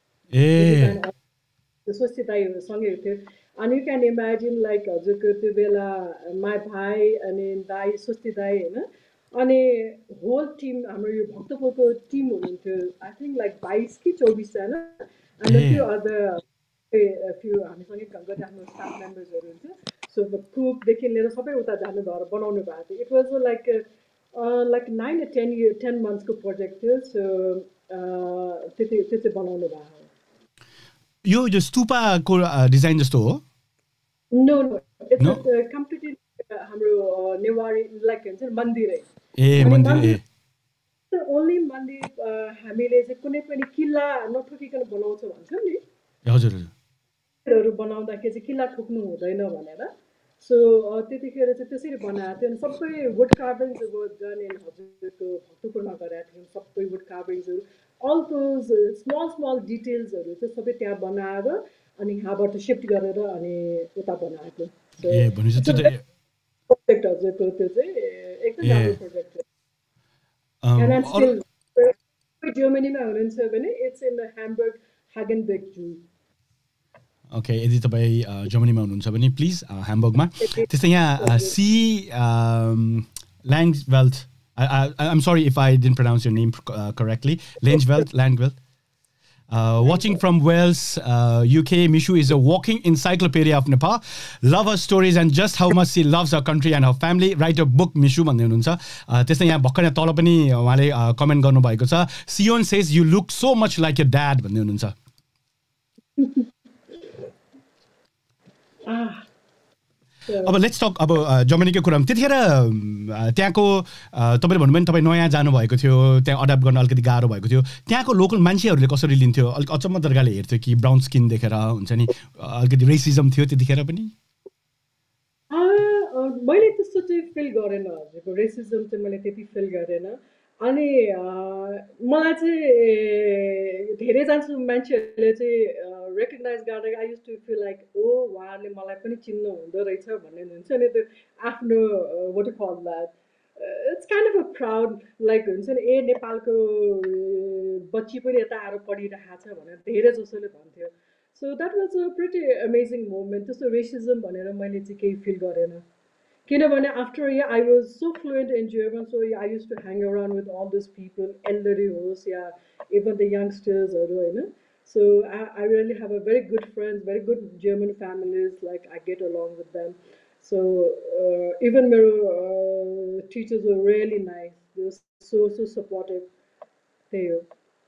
स्वस्ति दाईसँगै थियो अनि यु क्यान इमेजिन लाइक हजुरको त्यो बेला माई भाइ अनि दाई स्वस्ति दाई होइन अनि होल टिम हाम्रो यो भक्तपुरको टिम हुनुहुन्थ्यो आई थिङ्क लाइक 22 कि 24जना अनि त्यो अदर फ्यु हामीसँगै गर्ने आफ्नो स्टाफ मेम्बर्सहरू हुन्छ सो कुकदेखि लिएर सबै उता जानु भएर बनाउनु भएको थियो इट वाज लाइक 9 or 10 monthsको प्रोजेक्ट थियो सो त्यो चाहिँ बनाउनु भएको यो स्तूपाको डिजाइन जस्तो हो नो इट्स कम्प्लिटली हाम्रो नेवारी लाइक हुन्छ मन्दिरै ओन्ली मन्दिर हामीले चाहिँ कुनै पनि किल्ला नठोकिकन बनाउँछ भन्छौँ नि हजुर बनाउँदाखेरि चाहिँ किल्ला ठोक्नु हुँदैन भनेर सो त्यतिखेर चाहिँ त्यसरी बनाएको थियो अनि सबै वुड कार्भिङ्सहरू गर्ने हजुरको भक्तपुरमा गरेका थियौँ सबै वुड कार्भिङ्सहरू अल दोज स्मल डिटेल्सहरू चाहिँ सबै त्यहाँ बनाएर अनि यहाँबाट सिफ्ट गरेर अनि उता बनाएको प्रोजेक्ट हजुरको त्यो चाहिँ एकदम राम्रो प्रोजेक्ट हो जर्मनीमा हुनुहुन्छ भने it's in the Hamburg Hagenbeck zoo okay यदि तपाईँ जर्मनीमा हुनुहुन्छ भने प्लिज ह्याम्बर्गमा त्यस्तै यहाँ see Landwelt I'm sorry if I didn't pronounce your name correctly. Landwealt. Watching from Wales, UK, Mishu is a walking encyclopedia of Nepal. Love her stories and just how much she loves her country and her family. Write a book, Mishu भन्दै हुनुहुन्छ त्यस्तै यहाँ भर्खर तल पनि उहाँले comment गर्नुभएको छ Sion says you look so much like your dad भन्दै हुनुहुन्छ अब लेट्स टक अब जर्मनीको कुरामा त्यतिखेर त्यहाँको तपाईँले भन्नुभयो नि तपाईँ नयाँ जानुभएको थियो त्यहाँ अडाप्ट गर्न अलिकति गाह्रो भएको थियो त्यहाँको लोकल मान्छेहरूले कसरी लिन्थ्यो अलिक अचम्म तरिकाले हेर्थ्यो कि ब्राउन स्किन देखेर हुन्छ नि अलिकति रेसिजम थियो त्यतिखेर पनि मैले त्यस्तो चाहिँ फिल गरेन हजुरको रेसिजम चाहिँ मैले त्यति फिल गरेन अनि मलाई चाहिँ धेरैजना मान्छेहरूले चाहिँ रेकग्नाइज गर्दा I use to feel like उहाँले मलाई पनि चिन्नु हुँदो रहेछ भन्ने हुन्छ नि त्यो आफ्नो what call that it's kind of a proud like हुन्छ नि नेपालको बच्ची पनि यता आएर पढिरहेको छ भनेर धेरै जसोले भन्थ्यो so that was a pretty amazing moment त्यस्तो रेसिजम भनेर मैले चाहिँ केही फिल गरेन किनभने after yeah I was so fluent in German so I use to hang around with all this people elderly होस् या इभन द यङ्स्टर्सहरू होइन so I really have a very good friends very good German families like I get along with them so even मेरो teachers were really nice they so supportive त्यही हो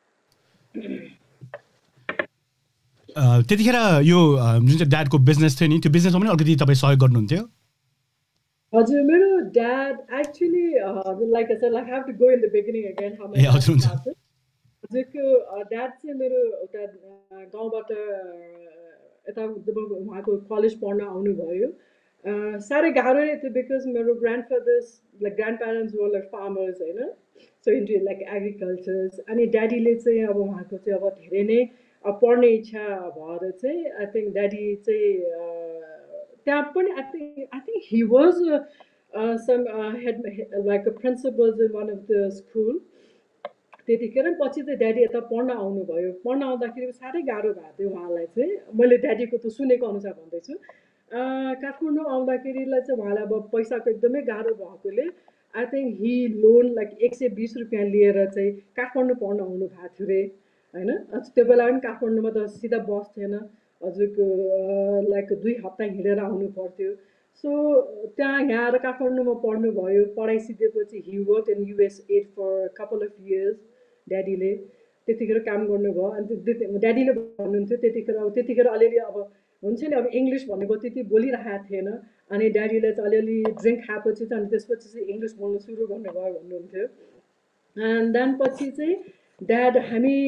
त्यतिखेर यो जुन चाहिँ ड्याडको बिजनेस थियो नि त्यो बिजनेसमा पनि अलिकति तपाईँ सहयोग गर्नुहुन्थ्यो हजुर मेरो dad actually like I have to go in the beginning again हजुरको ड्याड चाहिँ मेरो उता गाउँबाट यता जब उहाँको कलेज पढ्न आउनुभयो साह्रै गाह्रो नै थियो बिकज मेरो grandfathers like grandparents were like farmers होइन सो इन्टु लाइक एग्रिकल्चर्स अनि ड्याडीले चाहिँ अब उहाँको चाहिँ अब धेरै नै पढ्ने इच्छा भएर चाहिँ आई थिङ्क ड्याडी चाहिँ त्यहाँ पनि I think he was some head like a principals in one of the school त्यतिखेर पछि चाहिँ ड्याडी यता पढ्न आउनुभयो पढ्न आउँदाखेरि साह्रै गाह्रो भएको थियो उहाँलाई चाहिँ मैले ड्याडीको त सुनेको अनुसार भन्दैछु काठमाडौँ आउँदाखेरिलाई चाहिँ उहाँलाई अब पैसाको एकदमै गाह्रो भएकोले I think he loan like 120 रुपियाँ लिएर चाहिँ काठमाडौँ पढ्न आउनु भएको थियो अरे होइन। त्यो बेला पनि काठमाडौँमा त सिधा बस थिएन हजुरको, लाइक 2 हप्ता हिँडेर आउनु पर्थ्यो। सो त्यहाँ यहाँ आएर काठमाडौँमा पढ्नुभयो, पढाइ सिकेपछि he work in USAID for couple of years ड्याडीले त्यतिखेर काम गर्नुभयो। अनि ड्याडीले भन्नुहुन्थ्यो त्यतिखेर, अब त्यतिखेर अलिअलि अब हुन्छ नि अब इङ्ग्लिस भनेको त्यति बोलिरहेको थिएन। अनि ड्याडीले चाहिँ अलिअलि ड्रिङ्क खाएपछि चाहिँ अनि त्यसपछि चाहिँ इङ्ग्लिस बोल्नु सुरु गर्नुभयो भन्नुहुन्थ्यो। एन्ड देन पछि चाहिँ ड्याड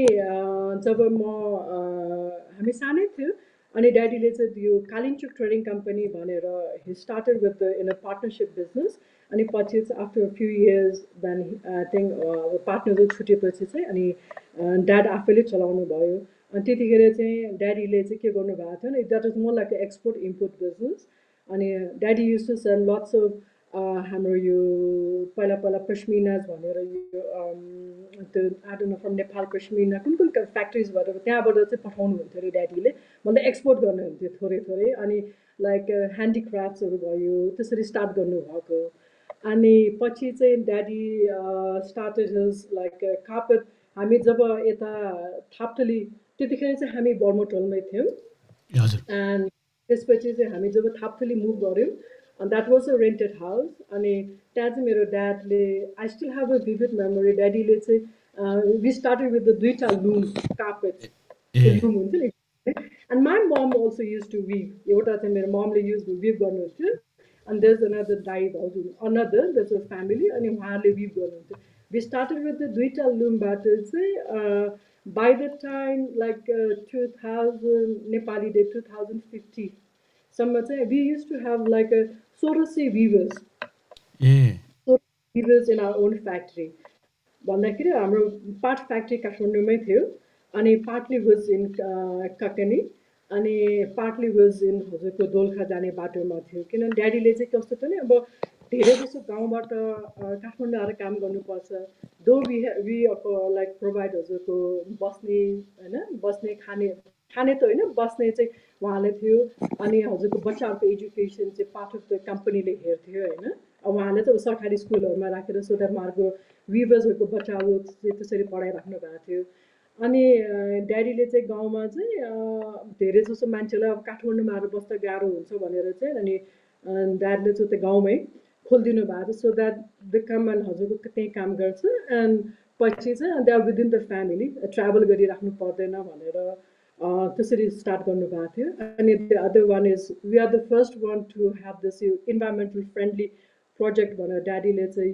जब हामी सानै थियो अनि ड्याडीले चाहिँ यो कालिम्चुक ट्रेडिङ कम्पनी भनेर he started with in a partnership business. अनि पछि चाहिँ after few years then I think partner छुटेपछि चाहिँ अनि ड्याड आफैले चलाउनु भयो। अनि त्यतिखेर चाहिँ ड्याडीले चाहिँ के गर्नुभएको थियो नि, that was more like export import business. अनि daddy use to sell lots of हाम्रो यो पहिला पहिला पश्मिनाज भनेर यो त्यो I don't know from Nepal pashmina कुन कुन फ्याक्ट्रिज भएर त्यहाँबाट चाहिँ पठाउनुहुन्थ्यो अरे ड्याडीले, मतलब एक्सपोर्ट गर्नुहुन्थ्यो थोरै थोरै। अनि लाइक ह्यान्डिक्राफ्ट्सहरू भयो त्यसरी स्टार्ट गर्नुभएको। अनि पछि चाहिँ daddy started his like carpet. हामी जब यता थाप्थली त्यतिखेर चाहिँ हामी बर्मटोलमै थियौँ। एन्ड त्यसपछि चाहिँ हामी जब थाप्थली मुभ गऱ्यौँ and that was a rented house. अनि त्यहाँ चाहिँ मेरो ड्याडले I still have a vivid memory, ड्याडीले चाहिँ वी स्टार्टेड विथ द 2टा लुम कार्पेट लुम हुन्छ नि। And my mum also use to weave, एउटा चाहिँ मेरो ममले विभ गर्नुहुन्थ्यो। अनि देयर इज अनदर दाइ भाउजू another there is a family, अनि उहाँहरूले विभ गर्नुहुन्थ्यो। वी स्टार्टेड विथ द 2टा लुमबाट चाहिँ by the time like 2000 Nepali डे 2050 सम्म चाहिँ we use to have like a 16 weavers. Weavers in our own factory. भन्दाखेरि हाम्रो पार्ट फ्याक्ट्री काठमाडौँमै थियो अनि पार्टली वाज इन ककनी अनि पार्टली वाज इन हजुरको दोलखा जाने बाटोमा थियो। किनभने ड्याडीले चाहिँ कस्तो थियो नि, अब धेरै जसो गाउँबाट काठमाडौँ आएर काम गर्नुपर्छ। दो वी लाइक प्रोभाइड हजुरको बस्ने होइन, बस्ने खाने त होइन बस्ने चाहिँ उहाँले थियो। अनि हजुरको बच्चाहरूको एजुकेसन चाहिँ पार्ट अफ द कम्पनीले हेर्थ्यो होइन। अब उहाँले चाहिँ सरकारी स्कुलहरूमा राखेर सो द्याट उहाँहरूको विभर्सहरूको बच्चाहरू चाहिँ त्यसरी पढाइराख्नु भएको थियो। अनि ड्याडीले चाहिँ गाउँमा चाहिँ धेरै जसो मान्छेलाई अब काठमाडौँमा आएर बस्दा गाह्रो हुन्छ भनेर चाहिँ अनि ड्याडले चाहिँ त्यो गाउँमै खोलिदिनु भएको थियो so that the come and हजुरको त्यहीँ काम गर्छ। एन्ड पछि चाहिँ they are within the family, travel गरिराख्नु पर्दैन भनेर त्यसरी स्टार्ट गर्नुभएको थियो। अनि the other one is we are the first one to have this यो इन्भाइरोमेन्टल फ्रेन्डली प्रोजेक्ट भनेर ड्याडीले चाहिँ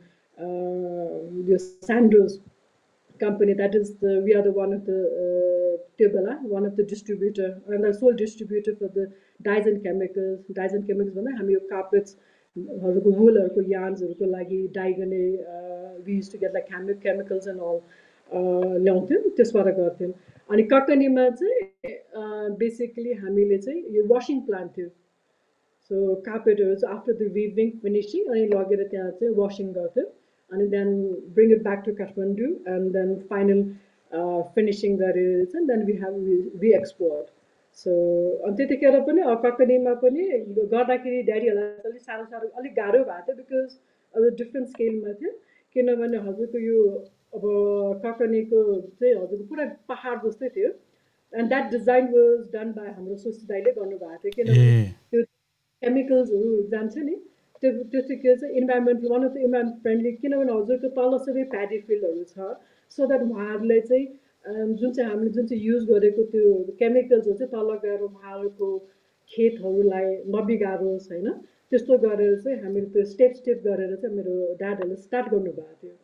यो स्यान्डोज company, that is we are the one of the त्यो one of the distributor and the sole distributor for the dyes and chemicals. Dyes and chemicals भन्दा हामी यो carpets हरूको वुलहरूको यार्न्सहरूको लागि डाई गर्ने we used to get like chemicals and all ल्याउँथ्यौँ, त्यसबाट गर्थ्यौँ। अनि ककनीमा चाहिँ बेसिकली हामीले चाहिँ यो वासिङ प्लान्ट थियो। सो कार्पेटहरू चाहिँ आफ्टर द विभिङ फिनिसिङ अनि लगेर त्यहाँ चाहिँ वासिङ गर्थ्यौँ and then bring it back to Kathmandu and then final finishing गरेर चाहिँ then we export. So त्यतिखेर पनि ककनीमा पनि गर्दाखेरि ड्याडीहरूलाई अलिक साह्रो साह्रो अलिक गाह्रो भएको थियो बिकज अब डिफ्रेन्ट स्केलमा थियो। किनभने हजुरको यो अब ककनीको चाहिँ हजुरको पुरा पहाड जस्तै थियो and that design was done by हाम्रो सुशी दाइले गर्नुभएको थियो। किनभने त्यो केमिकल्सहरू जान्छ नि त्यतिखेर चाहिँ environment one of the environment friendly, किनभने हजुरको तल सबै प्याडी फिल्डहरू छ सो द्याट उहाँहरूले चाहिँ जुन चाहिँ युज गरेको त्यो केमिकल्सहरू चाहिँ तल गएर उहाँहरूको खेतहरूलाई नबिगारोस् होइन, त्यस्तो गरेर चाहिँ हामीले त्यो स्टेप गरेर चाहिँ मेरो ड्याडहरूले स्टार्ट गर्नुभएको थियो।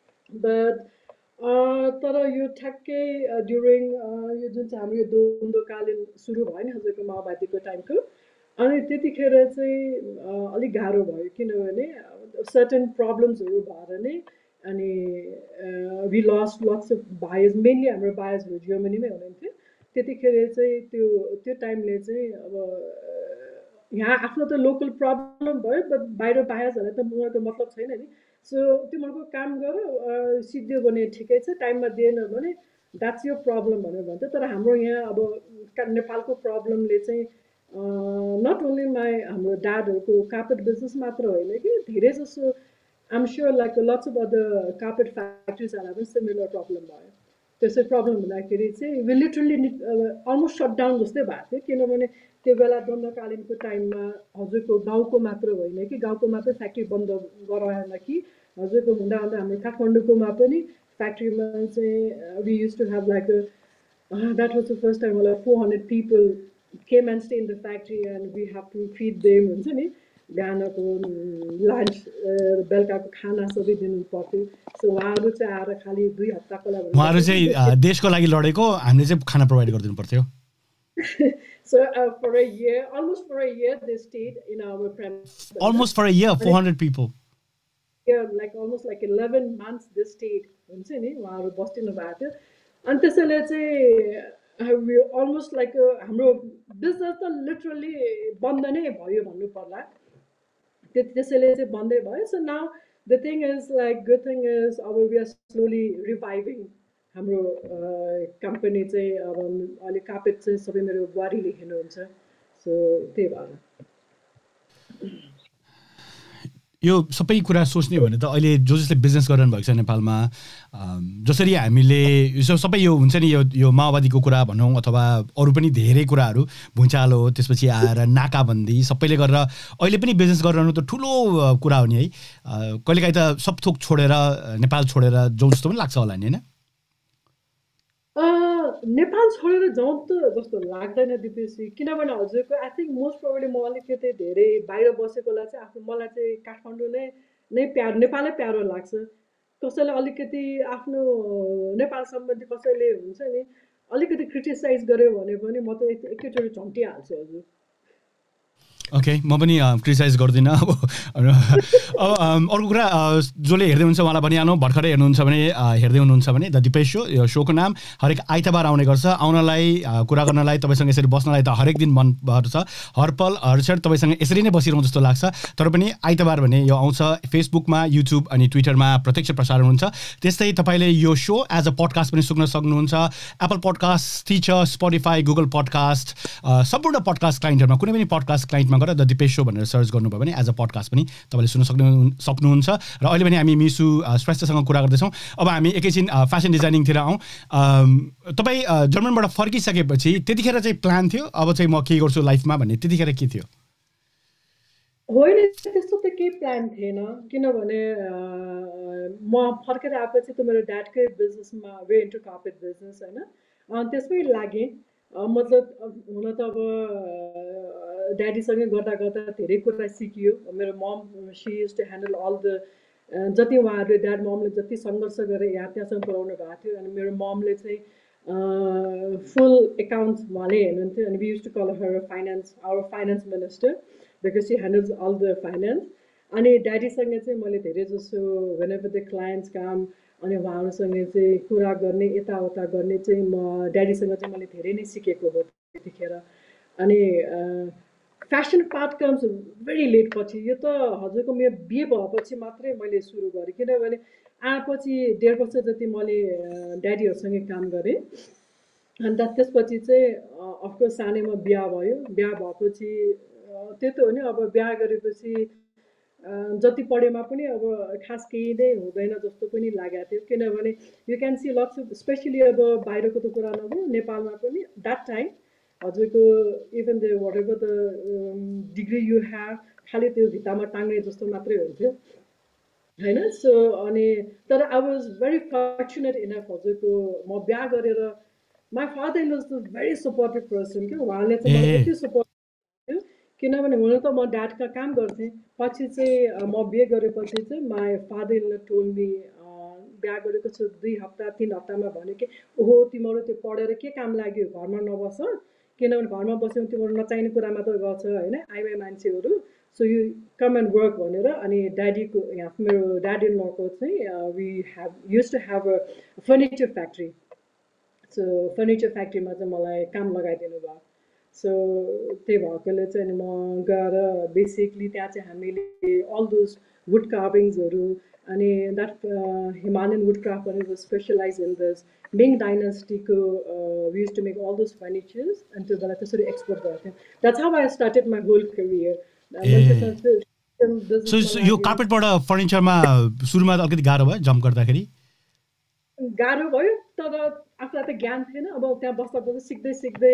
बट तर यो ठ्याक्कै ड्युरिङ यो जुन चाहिँ हाम्रो यो द्वन्द्वकालीन सुरु भयो नि हजुरको माओवादीको टाइमको, अनि त्यतिखेर चाहिँ अलिक गाह्रो भयो किनभने सर्टेन प्रब्लम्सहरू भएर नै अनि we lost lots of buyers, mainly हाम्रो बायर्सहरू जर्मनीमै हुनुहुन्थ्यो त्यतिखेर चाहिँ त्यो टाइमले चाहिँ अब यहाँ आफ्नो त लोकल प्रब्लम भयो बट बाहिर बायर्सहरूलाई त उनीहरूको मतलब छैन नि। सो तिमीहरूको काम गर सिद्धियो भने ठिकै छ, टाइममा दिएन भने द्याट्स यो प्रब्लम भनेर भन्थ्यो। तर हाम्रो यहाँ अब नेपालको प्रब्लमले चाहिँ नट ओन्ली हाम्रो ड्याडहरूको कार्पेट बिजनेस मात्र होइन कि धेरै जसो I'm sure like lots of other carpet factories are having similar problem भयो त्यसै प्रब्लम हुँदाखेरि चाहिँ we literally need almost shut down जस्तै भएको थियो किनभने त्यो बेला द्वन्द्वकालीनको टाइममा हजुरको गाउँको मात्र होइन कि गाउँको मात्र फ्याक्ट्री बन्द गराएन कि हजुरको हुँदा हुँदा हाम्रो काठमाडौँकोमा पनि फ्याक्ट्रीमा चाहिँ we used to have like that was the first time like 400 people came and stay in the factory and we have to feed them हुन्छ नि बिहानको लन्च बेलुकाको खाना सबै दिनु पर्थ्यो सो उहाँहरू चाहिँ आएर खालि 2 हप्ताको लागि उहाँहरू चाहिँ देशको लागि लडेको हामीले चाहिँ खाना प्रोभाइड गरिदिनु पर्थ्यो so for a year they stayed in our premises almost for a year 400 people yeah like almost like 11 months they stayed हुन्छ नि उहाँहरू बस्दिनु भएको थियो अनि त्यसैले चाहिँ we almost like हाम्रो बिजनेस त लिटरली बन्द नै भयो भन्नु पर्ला त्यसैले चाहिँ बन्दै भयो so now the thing is like good thing is we are slowly reviving हाम्रो कम्पनी चाहिँ अब अलि कार्पेट चाहिँ सबै मेरो बुहारीले हेर्नुहुन्छ सो त्यही भएर यो सबै कुरा सोच्ने भने त अहिले जसले बिजनेस गरिरहनु भएको छ नेपालमा जसरी हामीले यो सबै यो हुन्छ नि यो माओवादीको कुरा भनौँ अथवा अरू पनि धेरै कुराहरू भुइँचालो त्यसपछि आएर नाकाबन्दी सबैले गरेर अहिले पनि बिजनेस गरिरहनु त ठुलो कुरा हो नि है कहिलेकाहीँ त सब थोक छोडेर नेपाल छोडेर जाउँ जस्तो पनि लाग्छ होला नि होइन नेपाल छोडेर जाउँ त जस्तो लाग्दैन दिपेशी किनभने हजुरको आई थिङ्क मोस्ट प्रोबेबली म अलिकति धेरै बाहिर बसेकोलाई चाहिँ आफ्नो मलाई चाहिँ काठमाडौँ नै प्यारो नेपालै प्यारो लाग्छ कसैले अलिकति आफ्नो नेपाल सम्बन्धी कसैले हुन्छ नि अलिकति क्रिटिसाइज गर्यो भने पनि म त एकैचोटि झम्टिहाल्छु हजुर ओके म पनि क्रिटिसाइज गर्दिनँ अब अर्को कुरा जसले हेर्दै हुनुहुन्छ उहाँलाई भनिहाल्नु भर्खरै हेर्नुहुन्छ भने हेर्दै हुनुहुन्छ भने द दिपेश सो यो सोको नाम हरेक आइतबार आउने गर्छ आउनलाई कुरा गर्नलाई तपाईँसँग यसरी बस्नलाई त हरेक दिन मनपर्छ हरपल हरक्षण तपाईँसँग यसरी नै बसिरहँ जस्तो लाग्छ तर पनि आइतबार भने यो आउँछ फेसबुकमा युट्युब अनि ट्विटरमा प्रत्यक्ष प्रसारण हुन्छ त्यस्तै तपाईँले यो सो एज अ पडकास्ट पनि सुन्न सक्नुहुन्छ Apple podcast Stitcher Spotify Google podcast सम्पूर्ण पडकास्ट क्लाइन्टहरूमा कुनै पनि पडकास्ट क्लाइन्टमा गएर द दिपेश सो भनेर सर्च गर्नुभयो भने एज अ पडकास्ट पनि तपाईँले सुन्न सक्नुहुन्छ र अहिले पनि हामी मिसु श्रेष्ठसँग कुरा गर्दैछौँ अब हामी एकैछिन फेसन डिजाइनिङतिर आउँ तपाईँ जर्मनबाट फर्किसकेपछि त्यतिखेर चाहिँ प्लान थियो अब चाहिँ म के गर्छु लाइफमा भन्ने त्यतिखेर के थियो होइन त्यस्तो त केही प्लान थिएन किनभने म फर्केर आएपछि त मेरो ड्याडकै बिजनेसमा वे इन्टु कार्पेट बिजनेस होइन त्यसमै लागेँ मतलब हुन त अब ड्याडीसँगै गर्दा गर्दा धेरै कुरा सिकियो मेरो mom she used to handle all the जति उहाँहरूले ड्याड ममले जति सङ्घर्ष गरेर यहाँ त्यहाँसम्म पुऱ्याउनु भएको थियो अनि मेरो ममले चाहिँ फुल एकाउन्ट्स उहाँले हेर्नुहुन्थ्यो अनि we use to call her finance minister because she handles all the finance अनि ड्याडीसँग चाहिँ मैले धेरै जसो वेन एभर द क्लायन्ट्स काम अनि उहाँहरूसँग चाहिँ कुरा गर्ने यताउता गर्ने चाहिँ म ड्याडीसँग चाहिँ मैले धेरै नै सिकेको हो त्यतिखेर अनि fashion part comes very late पछि यो त हजुरको मेरो बिहे भएपछि मात्रै मैले सुरु गरेँ किनभने आएपछि 1.5 वर्ष जति मैले ड्याडीहरूसँगै काम गरेँ अन्त त्यसपछि चाहिँ अफकोर्स सानैमा बिहा भयो बिहा भएपछि त्यो त हो नि अब बिहा गरेपछि जति पढेमा पनि अब खास केही नै हुँदैन जस्तो पनि लागेको थियो किनभने you can see lots of especially अब बाहिरको त कुरा नभयो नेपालमा पनि द्याट टाइम हजुरको even the whatever the degree you have खालि त्यो भित्तामा टाङ्ने जस्तो मात्रै हुन्थ्यो होइन सो अनि तर I was very fortunate enough हजुरको म बिहा गरेर my father in was the very supportive person क्या उहाँले चाहिँ मलाई यति सपोर्ट थियो किनभने हुन त म ड्याडका काम गर्थेँ पछि चाहिँ म बिहे गरेपछि चाहिँ my father in told me बिहा गरेको छु 2 हप्ता 3 हप्तामा भन्यो कि ओहो तिमीहरू त्यो पढेर के काम लाग्यो घरमा नबस किनभने घरमा बस्यो भने तिमीहरू नचाहिने कुरा मात्र गर्छ होइन आइमाई मान्छेहरू so you come and work भनेर अनि ड्याडीको यहाँ मेरो ड्याड इन लको चाहिँ we have used to have a furniture factory so furniture फ्याक्ट्रीमा चाहिँ मलाई काम लगाइदिनु भयो सो त्यही भएकोले चाहिँ अनि म गएर बेसिकली त्यहाँ चाहिँ हामीले अल दोज वुड कार्भिङ्सहरू अनि द्याट हिमालयन वुड क्राफ्ट पनि was specialize in this Ming डाइनेस्टीको we use to make all those furnitures अनि त्यो बेला त्यसरी एक्सपोर्ट गर्थ्यौँ that's how I started my whole career so यो कार्पेटबाट फर्निचरमा सुरुमा त अलिकति गाह्रो भयो जम्प गर्दाखेरि गाह्रो भयो तर आफूलाई त ज्ञान थिएन अब त्यहाँ बस्दा बस्दा सिक्दै सिक्दै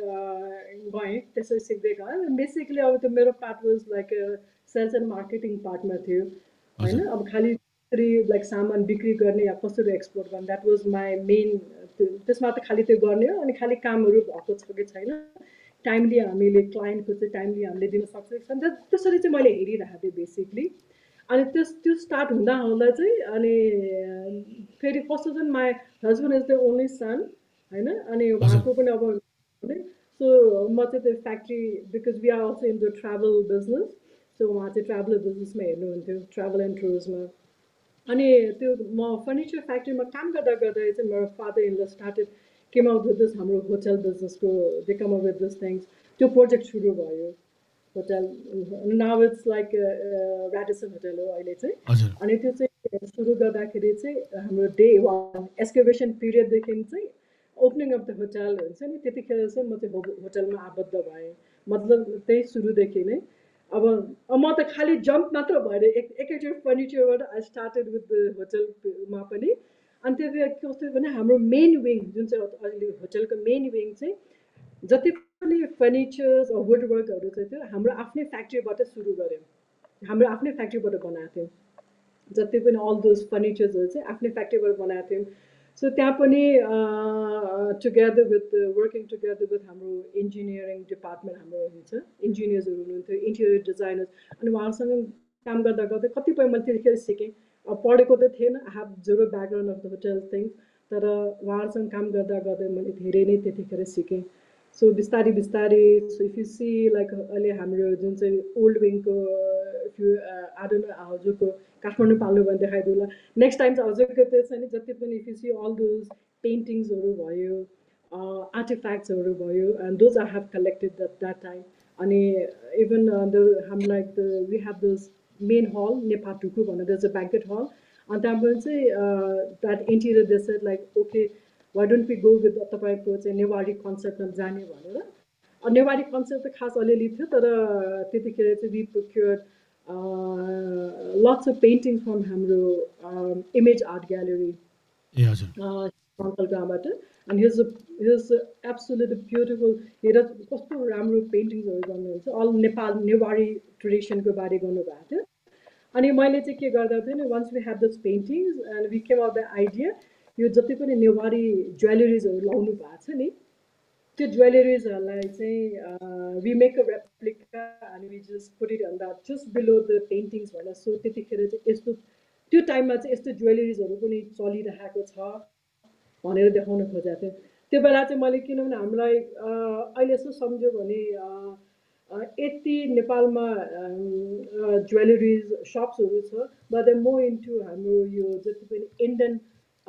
गएँ त्यसरी सिक्दै गएँ बेसिकली अब त्यो मेरो part was like sales and marketing पार्टमा थियो होइन अब खालि लाइक सामान बिक्री गर्ने या कसरी एक्सपोर्ट गर्ने द्याट वाज माई मेन त्यसमा त खालि त्यो गर्ने हो अनि खालि कामहरू भएको छ कि छैन टाइमली हामीले क्लाइन्टको चाहिँ टाइमली हामीले दिन सक्छ कि छैन त्यसरी चाहिँ मैले हेरिरहेको थिएँ बेसिकली अनि त्यो स्टार्ट हुँदा हुँदा चाहिँ अनि फेरि कस्तो चाहिँ my husband is the only son होइन अनि उहाँको पनि अब सो म चाहिँ त्यो factory because we are also in the travel business so उहाँ चाहिँ ट्राभल बिजनेसमा हेर्नुहुन्थ्यो ट्राभल एन्ड टुरिज्ममा अनि त्यो म फर्निचर फ्याक्ट्रीमा काम गर्दा गर्दै चाहिँ मेरो father in law started came out with this हाम्रो होटल बिजनेसको they come out with this things त्यो प्रोजेक्ट सुरु भयो hotel now it's like Radisson hotel हो अहिले चाहिँ अनि त्यो चाहिँ सुरु गर्दाखेरि चाहिँ हाम्रो डे वान एक्सकेभेसन पिरियडदेखि चाहिँ ओपनिङ अफ द होटल हुन्छ नि त्यतिखेर चाहिँ म चाहिँ होटलमा आबद्ध भएँ मतलब त्यही सुरुदेखि नै अब म त खालि जम्प मात्र भएर एकैचोटि फर्निचरबाट आई स्टार्टेड विथ द होटलमा पनि अनि त्यो कस्तो भने हाम्रो मेन विङ जुन चाहिँ अहिले होटलको मेन विङ चाहिँ जति पनि फर्निचर्स वुड वर्कहरू चाहिँ थियो हाम्रो आफ्नै फ्याक्ट्रीबाट सुरु गऱ्यौँ हाम्रो आफ्नै फ्याक्ट्रीबाट बनाएको थियौँ जति पनि अल दोज फर्निचर्सहरू चाहिँ आफ्नै फ्याक्ट्रीबाट बनाएको थियौँ सो त्यहाँ पनि together with working together with हाम्रो इन्जिनियरिङ डिपार्टमेन्ट हाम्रो हुन्छ इन्जिनियर्सहरू हुनुहुन्थ्यो इन्टेरियर डिजाइनर्स अनि उहाँहरूसँग काम गर्दा गर्दै कतिपय मैले त्यतिखेर सिकेँ पढेको त थिएन I have zero background of the hotel things तर उहाँहरूसँग काम गर्दा गर्दै मैले धेरै नै त्यतिखेर सिकेँ सो बिस्तारै बिस्तारै so if you see like अहिले हाम्रो जुन चाहिँ ओल्ड विङको इफ यु आडन हजुरको काठमाडौँ पाल्नु भने देखाइदिउँला नेक्स्ट टाइम चाहिँ हजुरको त्यो छ नि जति पनि if you see all those पेन्टिङ्सहरू भयो आर्टिफ्याक्ट्सहरू भयो and those I have collected that time अनि even home like the we have those main hall नेपाटुकु भनेर द्याट्स अ ब्याङ्केट हल अनि त्यहाँबाट चाहिँ that interior they said like okay why don't we go with तपाईँको चाहिँ नेवारी कन्सेप्टमा जाने भनेर नेवारी कन्सेप्ट त खास अलिअलि थियो तर त्यतिखेर चाहिँ we procured lots of painting from हाम्रो इमेज आर्ट ग्यालरी गाउँबाट अनि हिज एब्सोल्युट ब्युटिफुल हेर कस्तो राम्रो पेन्टिङ्सहरू गर्नुहुन्छ अल नेपाल नेवारी ट्रेडिसनको बारे गर्नुभएको थियो अनि मैले चाहिँ के गर्दा थिएँ नि वन्स वी हेभ दस paintings and we came out the idea यो जति पनि नेवारी ज्वेलरिजहरू लाउनु भएको छ नि त्यो ज्वेलरिजहरूलाई चाहिँ वी मेक अ रेप्लिका अनि we just put it on that just below the paintings भनेर सो त्यतिखेर चाहिँ यस्तो त्यो टाइममा चाहिँ यस्तो ज्वेलरिजहरू पनि चलिरहेको छ भनेर देखाउन खोजेको थिएँ त्यो बेला चाहिँ मैले किनभने हामीलाई अहिले यसो सम्झ्यो भने यति नेपालमा ज्वेलरिज सप्सहरू छ बट मोर इन्टु हाम्रो यो जति पनि इन्डियन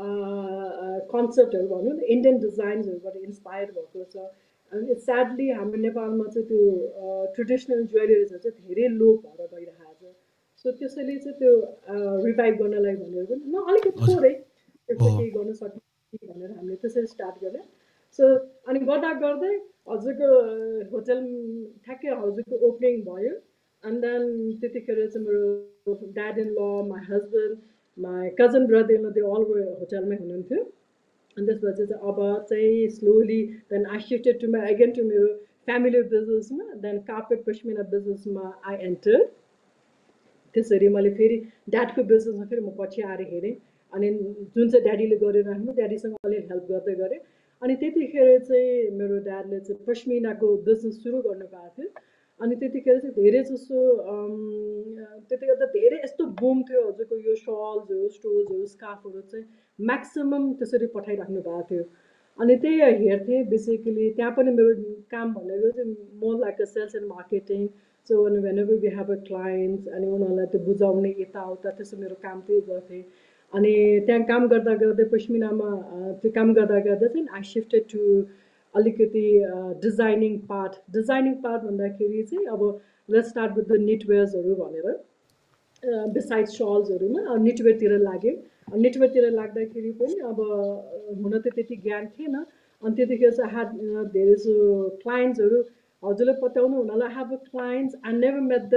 कन्सेप्टहरू भनौँ न इन्डियन डिजाइन्सहरूबाट इन्सपायर भएको छ अनि स्याडली हाम्रो नेपालमा चाहिँ त्यो ट्रेडिसनल ज्वेलरिजहरू चाहिँ धेरै लोप भएर गइरहेको छ सो त्यसैले चाहिँ त्यो रिभाइभ गर्नलाई भनेर पनि न अलिकति थोरै त्यसो केही गर्न सक्ने भनेर हामीले त्यसरी स्टार्ट गऱ्यौँ सो अनि गर्दा गर्दै हजुरको होटल ठ्याक्कै हजुरको ओपनिङ भयो एन्ड देन त्यतिखेर चाहिँ मेरो dad in law my husband my cousin brother in law त्यो अल होटलमै हुनुहुन्थ्यो अनि त्यसपछि चाहिँ अब चाहिँ slowly then I shifted to my again to मेरो फ्यामिली बिजनेसमा देन कार्पेट पस्मिना बिजनेसमा आई एन्टर त्यसरी मैले फेरि ड्याडको बिजनेसमा फेरि म पछि आएर हेरेँ अनि जुन चाहिँ ड्याडीले गरिराख्नु ड्याडीसँग अलिअलि हेल्प गर्दै गरेँ अनि त्यतिखेर चाहिँ मेरो ड्याडले चाहिँ पस्मिनाको बिजनेस सुरु गर्नुभएको थियो अनि त्यतिखेर चाहिँ धेरै जस्तो त्यतिखेर त धेरै यस्तो बुम थियो हजुरको यो सल्सहरू स्टोल्सहरू स्कार्फहरू चाहिँ म्याक्सिमम् त्यसरी पठाइराख्नु भएको थियो अनि त्यही हेर्थेँ बेसिकली त्यहाँ पनि मेरो काम भनेको चाहिँ म like a sales and marketing so अनि whenever we have a clients अनि उनीहरूलाई त्यो बुझाउने यताउता त्यसो मेरो काम त्यही गर्थेँ अनि त्यहाँ काम गर्दा गर्दै पस्मिनामा त्यो काम गर्दा गर्दा चाहिँ आई सिफ्टेड टु अलिकति डिजाइनिङ पार्ट भन्दाखेरि चाहिँ अब लेट्स स्टार्ट विथ द निटवेयर्सहरू भनेर बिसाइड सल्सहरूमा निटवेयरतिर लाग्यो निटवेयरतिर लाग्दाखेरि पनि अब हुन त त्यति ज्ञान थिएन अनि त्यतिखेर चाहिँ ह्याड धेरै क्लाइन्ट्सहरू हजुरले पत्याउनु हुनालाई have a clients I never met them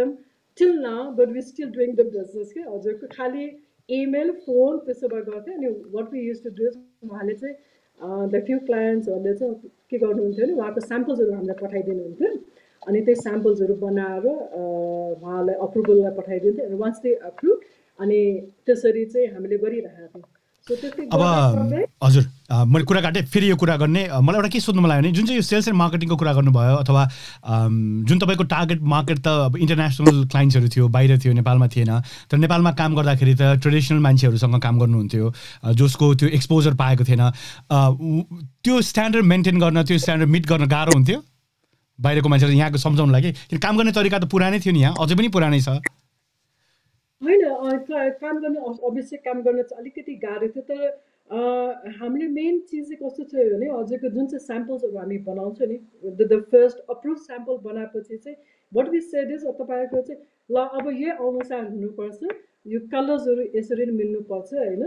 till now, but we're still doing the business के हजुरको खाली email, phone त्यसो भए गर्थ्यो अनि what we used to do is उहाँले चाहिँ the few clientsहरूले चाहिँ के गर्नुहुन्थ्यो भने उहाँको स्याम्पल्सहरू हामीलाई पठाइदिनुहुन्थ्यो अनि त्यही स्याम्पल्सहरू बनाएर उहाँलाई अप्रुभललाई पठाइदिन्थ्यो अनि once they approve अनि त्यसरी चाहिँ हामीले गरिरहेका थियौँ सो त्यसै अब गर्दा गर्दै हजुर मैले कुरा काटेँ फेरि यो कुरा गर्ने मलाई एउटा के सोध्नु मन लाग्यो भने जुन चाहिँ यो सेल्स एन्ड मार्केटिङको कुरा गर्नुभयो अथवा जुन तपाईँको टार्गेट मार्केट त अब इन्टरनेसनल क्लाइन्ट्सहरू थियो बाहिर थियो नेपालमा थिएन तर नेपालमा काम गर्दाखेरि त ट्रेडिसनल मान्छेहरूसँग काम गर्नुहुन्थ्यो जसको त्यो एक्सपोजर पाएको थिएन त्यो स्ट्यान्डर्ड मेन्टेन गर्न त्यो स्ट्यान्डर्ड मिट गर्न गाह्रो हुन्थ्यो बाहिरको मान्छेहरू यहाँको सम्झाउनु लागि किन काम गर्ने तरिका त पुरानै थियो नि यहाँ अझै पनि पुरानै छ होइन काम गर्न अभियसली काम गर्न चाहिँ अलिकति गाह्रो थियो तर हामीले मेन चिज चाहिँ कस्तो थियो भने हजुरको जुन चाहिँ स्याम्पल्सहरू हामी बनाउँछौँ नि द फर्स्ट अप्रुभ स्याम्पल बनाएपछि चाहिँ वाट वी सेड इज तपाईँको चाहिँ ल अब यही अनुसार हुनुपर्छ यो कलर्सहरू यसरी नै मिल्नुपर्छ होइन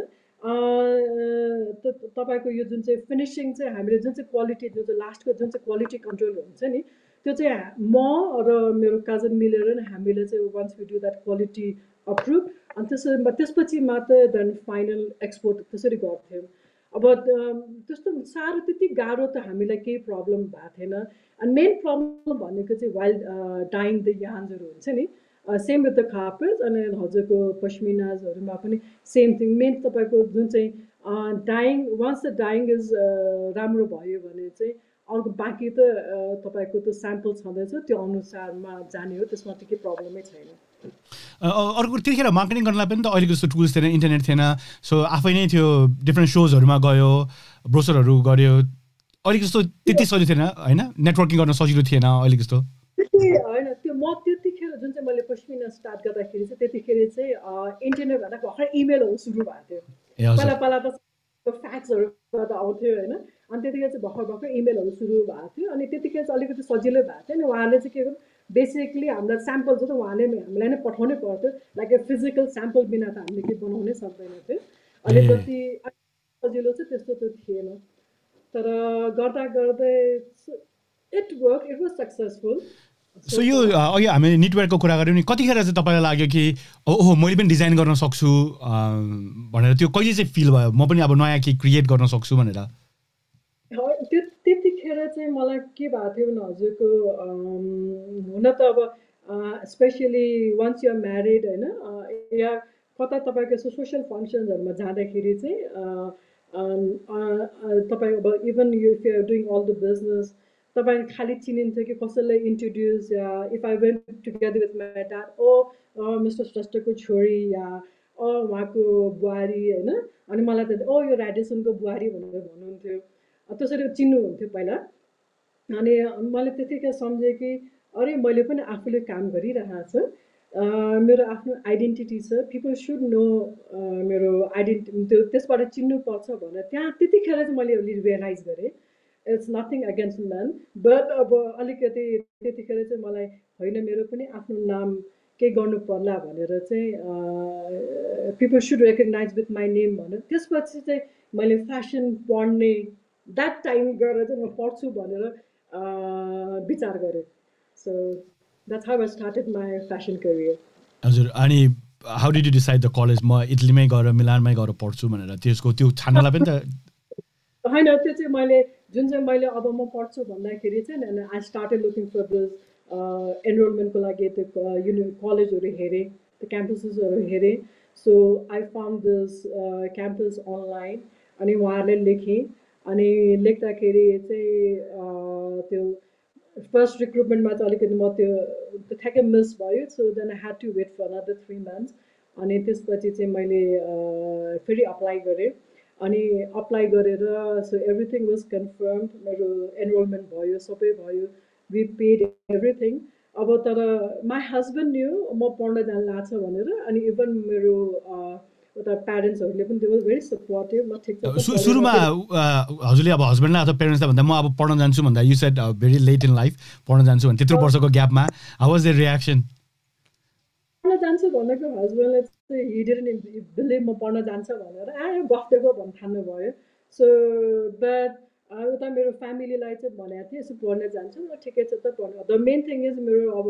तपाईँको यो जुन चाहिँ फिनिसिङ चाहिँ हामीले जुन चाहिँ क्वालिटी जुन चाहिँ लास्टको जुन चाहिँ क्वालिटी कन्ट्रोल हुन्छ नि त्यो चाहिँ म र मेरो काजन मिलेर नै हामीले चाहिँ once we do that quality approve अनि त्यसपछि मात्र देन फाइनल एक्सपोर्ट त्यसरी गर्थ्यौँ अब त्यस्तो साह्रो त्यति गाह्रो त हामीलाई केही प्रब्लम भएको थिएन अनि मेन प्रब्लम भनेको चाहिँ वाइल्ड डाइङ द यान्सहरू हुन्छ नि सेम विथ द कार्पेट्स अनि हजुरको पश्मिनाजहरूमा पनि सेम थिङ मेन तपाईँको जुन चाहिँ dyeing once the dyeing is राम्रो भयो भने चाहिँ अर्को बाँकी त तपाईँको त्यो स्याम्पल छँदैछ त्यो अनुसारमा जाने हो त्यसमा त केही प्रब्लमै छैन अर्को त्यतिखेर मार्केटिङ गर्नलाई पनि त अहिलेको जस्तो टुल्स थिएन इन्टरनेट थिएन सो आफै नै थियो डिफ्रेन्ट सोजहरूमा गयो ब्रोसरहरू गऱ्यो अहिलेको जस्तो त्यति सजिलो थिएन होइन नेटवर्किङ गर्न सजिलो थिएन अहिलेको जस्तो होइन त्यो म त्यतिखेर जुन चाहिँ मैले पश्मिना स्टार्ट गर्दाखेरि चाहिँ त्यतिखेर चाहिँ इन्टरनेट भन्दा भर्खर इमेलहरू सुरु भएको थियो पहिला पहिला त फ्याक्सहरूबाट आउँथ्यो होइन अनि त्यतिखेर चाहिँ भर्खर इमेलहरू सुरु भएको थियो अनि त्यतिखेर चाहिँ अलिकति सजिलै भएको थियो अनि उहाँले चाहिँ के गर्नु बेसिकली हामीलाई स्याम्पल चाहिँ उहाँले हामीलाई नै पठाउनै पर्थ्यो लाइक ए फिजिकल स्याम्पल बिना त हामीले केही बनाउनै सक्दैन थियो अहिले जति सजिलो चाहिँ त्यस्तो त थिएन तर गर्दा गर्दै इट वाज सक्सेसफुल सो यो अघि हामीले निटवेयरको कुरा गऱ्यौँ नि कतिखेर चाहिँ तपाईँलाई लाग्यो कि ओहो मैले पनि डिजाइन गर्न सक्छु भनेर त्यो कहिले चाहिँ फिल भयो म पनि अब नयाँ केही क्रिएट गर्न सक्छु भनेर त्यतिखेर चाहिँ मलाई के भएको थियो भने हजुरको हुन त अब स्पेसली वान्स युआर म्यारिड होइन या कता तपाईँको सोसियल फङ्सन्सहरूमा जाँदाखेरि चाहिँ तपाईँ अब even you if you're doing all the business तपाईँ खालि चिनिन्थ्यो कि कसैलाई इन्ट्रोड्युस या if I went together with my dad oh mister श्रेष्ठको छोरी या उहाँको बुहारी होइन अनि मलाई त यो रेडिसनको बुहारी भनेर भन्नुहुन्थ्यो त्यसरी चिन्नुहुन्थ्यो पहिला अनि मैले त्यतिखेर सम्झेँ कि अरे मैले पनि आफूले काम गरिरहेको छु मेरो आफ्नो आइडेन्टिटी छ पिपल सुड नो मेरो आइडेन्टिटी त्यो त्यसबाट चिन्नुपर्छ भनेर त्यहाँ त्यतिखेर चाहिँ मैले रियलाइज गरेँ it's nothing against man but अब अलिकति त्यतिखेर चाहिँ मलाई होइन मेरो पनि आफ्नो नाम केही गर्नु पर्ला भनेर चाहिँ people should recognise with my name भनेर त्यसपछि चाहिँ मैले फेसन पढ्ने द्याट टाइम गएर चाहिँ म पढ्छु भनेर विचार गरेँ so that's how I started my fashion career हजुर अनि how did you decide the college म इटलीमै गएर मिलानमै गएर पढ्छु भनेर त्यसको त्यो छान्नलाई पनि त होइन त्यो चाहिँ मैले जुन चाहिँ मैले अब म पढ्छु भन्दाखेरि चाहिँ I started looking for this एनरोलमेन्टको लागि त्यो कलेजहरू हेरेँ त्यो क्याम्पसेसहरू हेरेँ so I found this campus online अनि उहाँहरूले लेखेँ अनि लेख्दाखेरि चाहिँ त्यो फर्स्ट रिक्रुटमेन्टमा चाहिँ अलिकति म त्यो ठ्याक्कै मिस भयो so then I had to wait for another 3 months अनि त्यसपछि चाहिँ मैले फेरि अप्लाई गरेँ अनि अप्लाई गरेर सो एभ्रिथिङ वाज कन्फर्म मेरो एनरोलमेन्ट भयो सबै भयो वी पेड एभ्रिथिङ अब तर माई हस्बेन्ड न्यू म पढ्न जान लाग्छ भनेर अनि इभन मेरो उता प्यारेन्ट्सहरूले पनि त्यो भेरी सपोर्टिभ म ठिक छ सुरुमा हजुरले अब हस्बेन्डलाई अथवा पेरेन्ट्सलाई भन्दा म अब पढ्न जान्छु भन्दा you said very late in life पढ्न जान्छु भने त्यत्रो वर्षको ग्यापमा हाउ वाज देयर रियाक्सन पढ्न जान्छु भनेको हस्बेन्डले चाहिँ हि डिडन्ट बिलिभ म पढ्न जान्छ भनेर गफ दिएको भन्नु थाल्नु भयो सो बट उता मेरो फ्यामिलीलाई चाहिँ भनेको थिएँ यसो पढ्न जान्छु र ठिकै छ त पढ्नु द मेन थिङ इज मेरो अब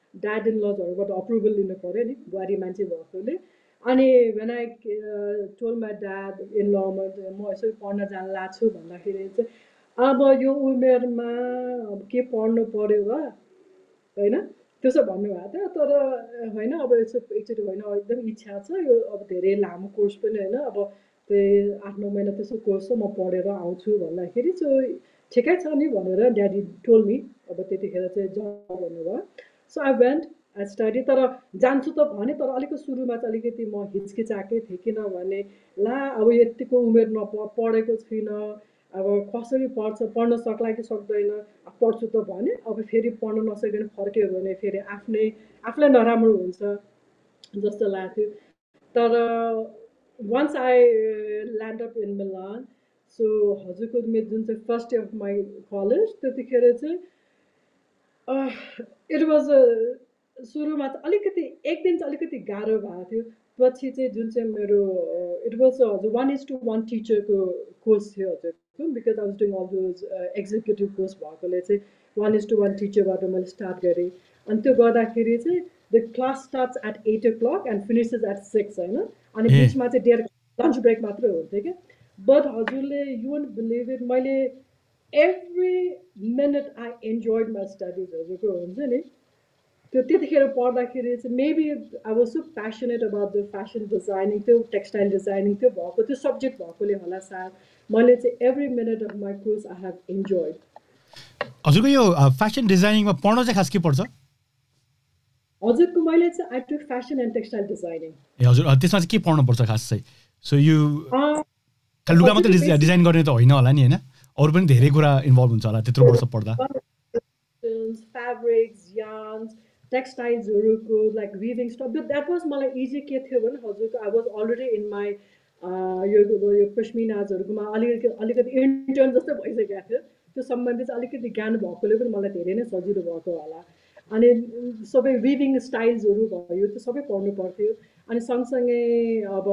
ड्याड इन लजहरूबाट अप्रुभल लिनु पऱ्यो नि बुहारी मान्छे भएकोले अनि when I told my dad in law म यसो पढ्न जान लाग्छु भन्दाखेरि चाहिँ अब यो उमेरमा अब के पढ्नु पर्यो वा होइन त्यसो भन्नुभएको थियो तर होइन अब यसो एकचोटि होइन एकदम इच्छा छ यो अब धेरै लामो कोर्स पनि होइन अब त्यही 8-9 महिना त्यसो कोर्स छ म पढेर आउँछु भन्दाखेरि चाहिँ ठिकै छ नि भनेर ड्याडी टोल मी अब त्यतिखेर चाहिँ जब भन्नुभयो so I went I study तर जान्छु त भने तर अलिकति सुरुमा चाहिँ अलिकति म हिचकिचाएकै थिएँ किनभने ला अब यतिको उमेर पढेको छुइनँ अब कसरी पढ्न सक्ला कि सक्दैन पढ्छु त भने अब फेरि पढ्न नसकेर फर्क्यो भने फेरि आफूलाई नराम्रो हुन्छ जस्तो लाग्थ्यो तर once I land up in Milan so हजुरको मेरो जुन चाहिँ first year of my college त्यतिखेर चाहिँ इट वाज सुरुमा त अलिकति एक दिन चाहिँ अलिकति गाह्रो भएको थियो पछि चाहिँ जुन चाहिँ मेरो इट वाज हजुर 1:1 टिचरको कोर्स थियो हजुरको because I was doing all those executive course भएकोले चाहिँ 1:1 टिचरबाट मैले स्टार्ट गरेँ अनि त्यो गर्दाखेरि चाहिँ the class starts at 8 o'clock and finishes at 6 होइन अनि बिचमा चाहिँ 1.5 लन्च ब्रेक मात्रै हुन्थ्यो क्या बट हजुरले यु वन्ट बिलिभ इट मैले every minute I enjoyed my studies हजुरको हुन्छ नि त्यो त्यतिखेर पढ्दाखेरि चाहिँ maybe I was so passionate about the fashion designing त्यो टेक्सटाइल डिजाइनिङ त्यो भएको त्यो सब्जेक्ट भएकोले होला सायद मैले चाहिँ every minute of my course I have enjoyed हजुरको यो फेसन डिजाइनिङमा पढ्न चाहिँ खास के पर्छ हजुरको मैले चाहिँ I took fashion and textile designing ए हजुर त्यसमा चाहिँ के पढ्नुपर्छ खास चाहिँ सो यो लुगा मात्रै डिजाइन गर्ने त होइन होला नि होइन अरू पनि धेरै कुरा इन्भल्भ हुन्छ होला त्यत्रो वर्ष पढ्दा फ्याब्रिक्स यार्न्स टेक्सटाइल्सहरूको like weaving stuff but that was मलाई इजी के थियो भने हजुरको I was already in my यो पश्मिनाजहरूकोमा अलिकति इन्टर्न जस्तै भइसकेको थियो त्यो सम्बन्धी चाहिँ अलिकति ज्ञान भएकोले पनि मलाई धेरै नै सजिलो भएको होला अनि सबै विभिङ स्टाइल्सहरू भयो त्यो सबै पढ्नु पर्थ्यो अनि सँगसँगै अब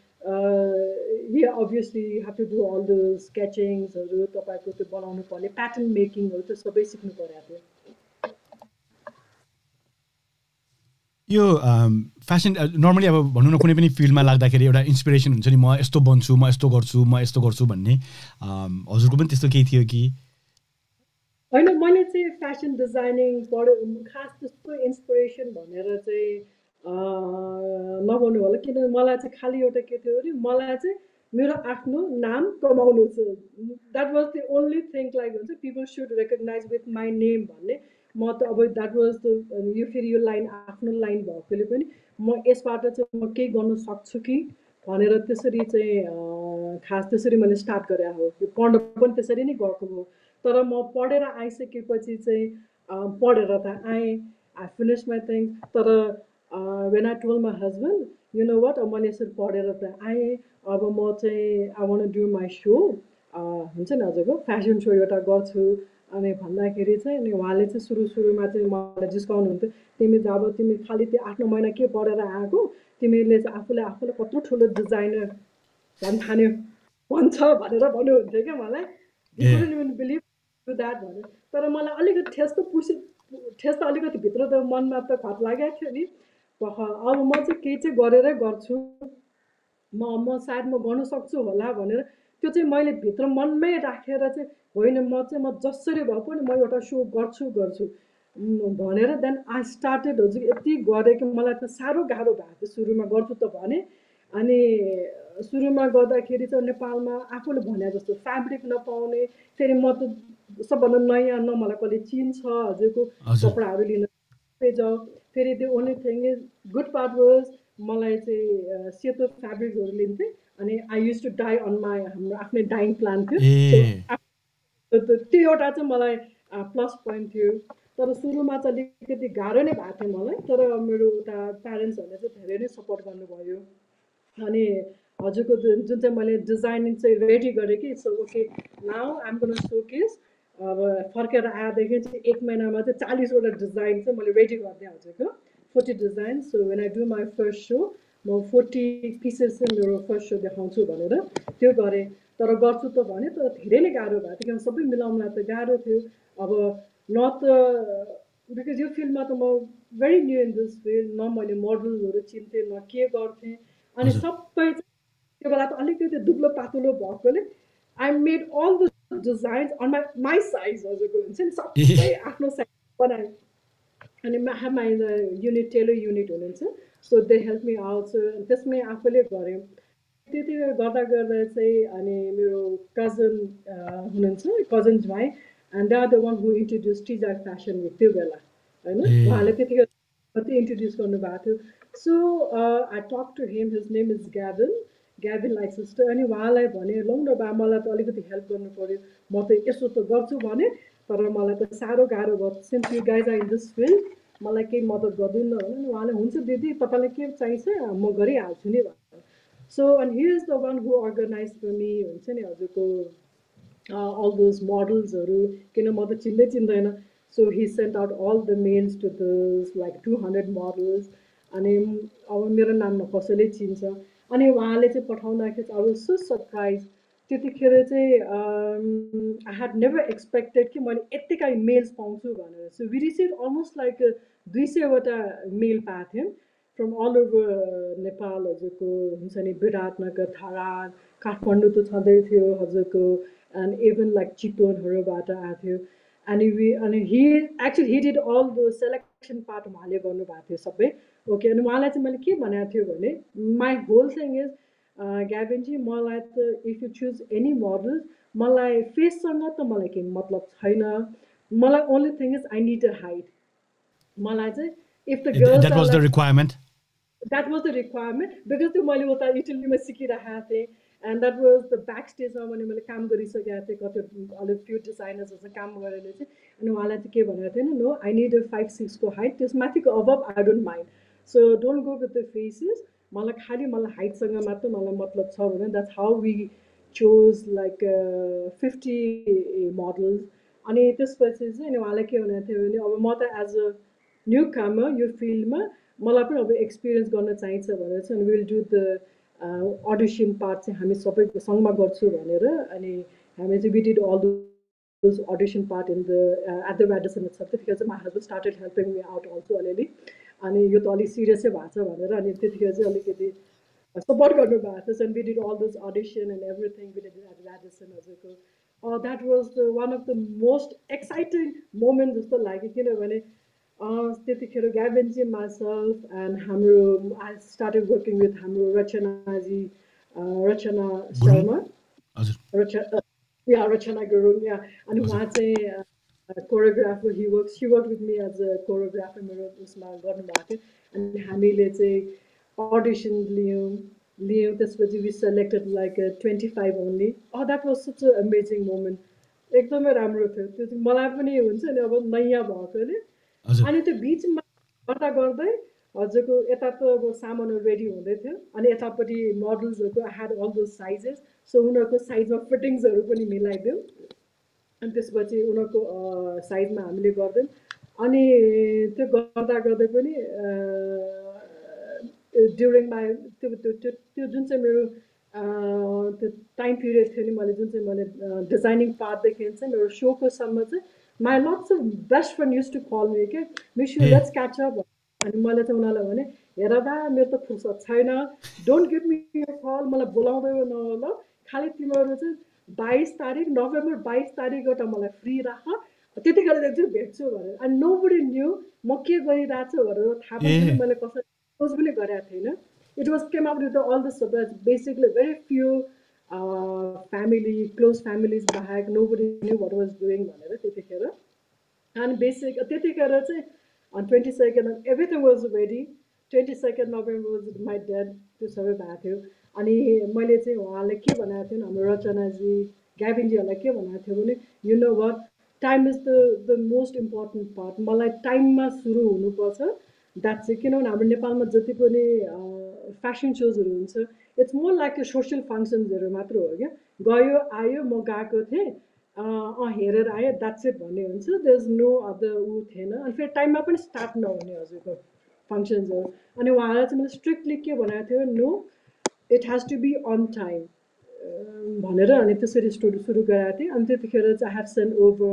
obviously you have to do all the स्केचिङ्सहरू तपाईँको त्यो बनाउनु पर्ने प्याटर्न मेकिङहरू त्यो सबै सिक्नु परेको थियो यो फेसन नर्मली अब भनौँ न कुनै पनि फिल्डमा लाग्दाखेरि एउटा इन्सपिरेसन हुन्छ नि म यस्तो बन्छु म यस्तो गर्छु भन्ने हजुरको पनि त्यस्तो केही थियो कि होइन मैले चाहिँ फेसन डिजाइनिङ पढ्यो खास त्यस्तो इन्सपिरेसन भनेर चाहिँ नभन्नु होला किन मलाई चाहिँ खालि एउटा के थियो भने मलाई चाहिँ मेरो आफ्नो नाम कमाउनु छ that was the only thing like हुन्छ people should recognise with my name भन्ने म त अब द्याट वाज द यो फेरि यो लाइन आफ्नो लाइन भएकोले पनि म यसबाट चाहिँ म केही गर्नु सक्छु कि भनेर त्यसरी चाहिँ खास त्यसरी मैले स्टार्ट गरेँ हो यो पढ्न पनि त्यसरी नै गएको हो तर म पढेर आइसकेपछि चाहिँ पढेर त आएँ आई फिनिस माई थिङ्स तर when I told my husband you know what अब मैले यसरी पढेर त आएँ अब म चाहिँ I want do my show हुन्छ नि हजुरको फेसन सो एउटा गर्छु अनि भन्दाखेरि चाहिँ अनि उहाँले चाहिँ सुरुमा चाहिँ मलाई जिस्काउनुहुन्थ्यो तिमी जब तिमी खालि त्यो 8-9 महिना के पढेर आएको तिमीले चाहिँ आफूलाई कत्रो ठुलो डिजाइनर भन्न थान्यो भन्छ भनेर भन्नुहुन्थ्यो क्या मलाई बिलिभ टु द्याट भनेर तर मलाई अलिकति ठेस त अलिकति भित्र त मनमा त खत लागेको थियो नि अब म चाहिँ केही चाहिँ गरेरै गर्छु म सायद म गर्नु सक्छु होला भनेर त्यो चाहिँ मैले भित्र मनमै राखेर चाहिँ होइन म जसरी भए पनि म एउटा सो गर्छु भनेर देन आई स्टार्टेड हजुर यति गरेँ कि मलाई त साह्रो गाह्रो भएको थियो सुरुमा गर्छु त भने अनि सुरुमा गर्दाखेरि चाहिँ नेपालमा आफूले भने जस्तो फ्याब्रिक नपाउने फेरि म त सबभन्दा नयाँ न मलाई कसले चिन्छ हजुरको कपडाहरू लिन जाऊ फेरि त्यो only thing is good part was मलाई चाहिँ सेतो फ्याब्रिकहरू लिन्थेँ अनि I use to dye on my हाम्रो आफ्नै डाइङ प्लान थियो त्यो एउटा चाहिँ मलाई प्लस पोइन्ट थियो तर सुरुमा चाहिँ अलिकति गाह्रो नै भएको थियो मलाई तर मेरो उता प्यारेन्ट्सहरूले चाहिँ धेरै नै सपोर्ट गर्नुभयो अनि हजुरको जुन चाहिँ मैले डिजाइनिङ चाहिँ रेडी गरेँ कि so okay now I'm gonna showcase अब फर्केर आएदेखि चाहिँ 1 महिनामा चाहिँ 40वटा डिजाइन चाहिँ मैले रेडी गरिदिएँ हजुरको 40 design so when I do my first show म 40 पिसेस चाहिँ मेरो फर्स्ट सो देखाउँछु भनेर त्यो गरेँ तर गर्छु त भने तर धेरै नै गाह्रो भएको थियो किनभने सबै मिलाउनलाई त गाह्रो थियो अब न त बिकज यो फिल्डमा त म very new in this field, न मैले मोडल्सहरू चिन्थेँ न के गर्थेँ, अनि सबै त्यो बेला त अलिकति दुब्लो पातलो भएकोले I made all the designs on my size, हजुरको हुन्छ नि सबै आफ्नो साइज बनाएँ। अनि have my unit tailor unit हुनुहुन्छ, so they help me out, so त्यसमै आफूले गरेँ। त्यति गर्दा गर्दा चाहिँ अनि मेरो कजन हुनुहुन्छ, कजन ज्वाइँ, and they are the one who introduce टिजा फेसन विक त्यो बेला, होइन उहाँले त्यतिखेर मात्रै इन्ट्रोड्युस गर्नुभएको थियो। So I talk to him, his name is Gavin like sister, अनि उहाँलाई भने लौ न बा मलाई त अलिकति हेल्प गर्नु पऱ्यो, म त यसो त गर्छु भने तर मलाई त साह्रो गाह्रो भयो, since you guys are in this field, मलाई केही मद्दत गरिदिनु न भने उहाँले हुन्छ दिदी तपाईँलाई के चाहिन्छ म गरिहाल्छु नि भन्नु। So and he is the one who organize for me, हुन्छ नि हजुरको अल दोज मोडल्सहरू, किन म त चिन्दैन। So he sent out all the mails to this like 200 models, अनि अब मेरो नाममा कसैले चिन्छ, अनि उहाँले चाहिँ पठाउँदाखेरि आई वाज सो सरप्राइज। त्यतिखेर चाहिँ आई ह्याड नेभर एक्सपेक्टेड कि मैले यत्तिकै मेल्स पाउँछु भनेर। So we receive almost like 200वटा मेल पाएको थियौँ फ्रम अल ओभर नेपाल, हजुरको हुन्छ नि विराटनगर, धरान, काठमाडौँ त छँदै थियो हजुरको, एन्ड इभन लाइक चितवनहरूबाट आएको थियो। अनि he actually he did all the selection part उहाँले गर्नुभएको थियो सबै, ओके। अनि उहाँलाई चाहिँ मैले के भनेको थियो भने माई होल थिङ इज ग्याभिनजी मलाई त if you choose any model, मलाई फेससँग त मलाई केही मतलब छैन, मलाई only thing is I need a height. मलाई चाहिँ if the girls that was the requirement. That was the requirement, because त्यो मैले उता इटलीमा सिकिरहेको थिएँ, and that was the back स्टेजमा मैले काम गरिसकेको थिएँ, कति अलिक फ्यु डिजाइनर्सहरूसँग काम गरेर चाहिँ। अनि उहाँलाई चाहिँ के भनेको थिएन, नो आई निड अ 5'6" को हाइट, त्यसमाथिको above I don't mind, so don't go with the faces, मलाई हाइटसँग मात्र मलाई मतलब छ भने। That's how we chose like 50 models. अनि त्यसपछि चाहिँ अनि उहाँलाई के भनेको थियो भने अब म त एज अ न्यू कामर यो फिल्डमा मलाई पनि अब एक्सपिरियन्स गर्न चाहिन्छ भनेर चाहिँ will do the audition part चाहिँ हामी सबै सँगमा गर्छु भनेर। अनि हामी चाहिँ we did all those audition part in the at the Radisson itself. त्यतिखेर चाहिँ my husband started helping me out also अलिअलि, अनि यो त अलिक सिरियसै भएको छ भनेर, अनि त्यतिखेर चाहिँ अलिकति सपोर्ट गर्नुभएको थियो। And we did all those audition and everything we did at Radisson हजुरको। That was the one of the most exciting moment जस्तो लाग्यो, किनभने त्यतिखेर ग्याभिनजी, माइसेल्फ एन्ड हाम्रो आई स्टार्टेड वर्किङ विथ हाम्रो रचनाजी, रचना शर्मा, रचना गुरुङ, या। अनि उहाँ चाहिँ choreographer, she work with me as a choreographer मेरो उसमा गर्नुभएको थियो। अनि हामीले चाहिँ अडिसन लियौँ, त्यसपछि we selected like 25 only. That was such a amazing moment, एकदमै राम्रो थियो त्यो चाहिँ। मलाई पनि हुन्छ नि अब नयाँ भएकोले। अनि त्यो बिचमा गर्दा गर्दै हजुरको यता त अब सामानहरू रेडी हुँदै थियो, अनि यतापट्टि मोडल्सहरूको I had all those sizes, so उनीहरूको साइजमा फिटिङ्सहरू पनि मिलाइदिउँ, अनि त्यसपछि उनीहरूको साइजमा हामीले गर्दैौँ। अनि त्यो गर्दा गर्दै पनि ड्युरिङ माई त्यो जुन चाहिँ मेरो त्यो टाइम पिरियड थियो नि, मैले जुन चाहिँ मैले डिजाइनिङ पार्टदेखि चाहिँ मेरो सोको सम्म चाहिँ my lots of best friend use to call me के miss you let's catch up. अनि मैले चाहिँ उनीहरूलाई भने हेर दा मेरो त फुर्सद छैन, डोन्ट गिभ मी यो कल, मलाई बोलाउँदैन ल, खालि तिमीहरू चाहिँ 22 तारिक नोभेम्बर 22 तारिक एउटा मलाई फ्री राख, त्यतिखेर चाहिँ भेट्छु भनेर। अनि नो बडी न्यू म के गरिरहेको छु भनेर थाहा पनि मैले कसरी सोच पनि गरेको थिइनँ। It was came out with all the basically very few family, close families बाहेक nobody knew what was doing भनेर त्यतिखेर। अनि बेसिक त्यतिखेर चाहिँ 22nd everything was ready, 22nd November was my date, त्यो सबै भएको थियो। अनि मैले चाहिँ उहाँलाई के भनेको थिएँ, हाम्रो रचनाजी, ग्याभिनजीहरूलाई के भनेको थियो भने you know what, time is the most important part, मलाई टाइममा सुरु हुनुपर्छ, द्याट्स चाहिँ। किनभने हाम्रो नेपालमा जति पनि फेसन सोजहरू हुन्छ it's more like a social फङ्सन्सहरू मात्र हो क्या, गयो आयो म गएको थिएँ हेरेर आयो द्याट्स इट भन्ने हुन्छ, देयर इज नो अदर ऊ थिएन। अनि फेरि टाइममा पनि स्टार्ट नहुने हजुरको फङ्सन्सहरू। अनि उहाँलाई चाहिँ मैले स्ट्रिक्टली के भनेको थियो, no it has to be on time भनेर, अनि त्यसरी सुरु गराएको थिएँ। अनि त्यतिखेर चाहिँ I have send over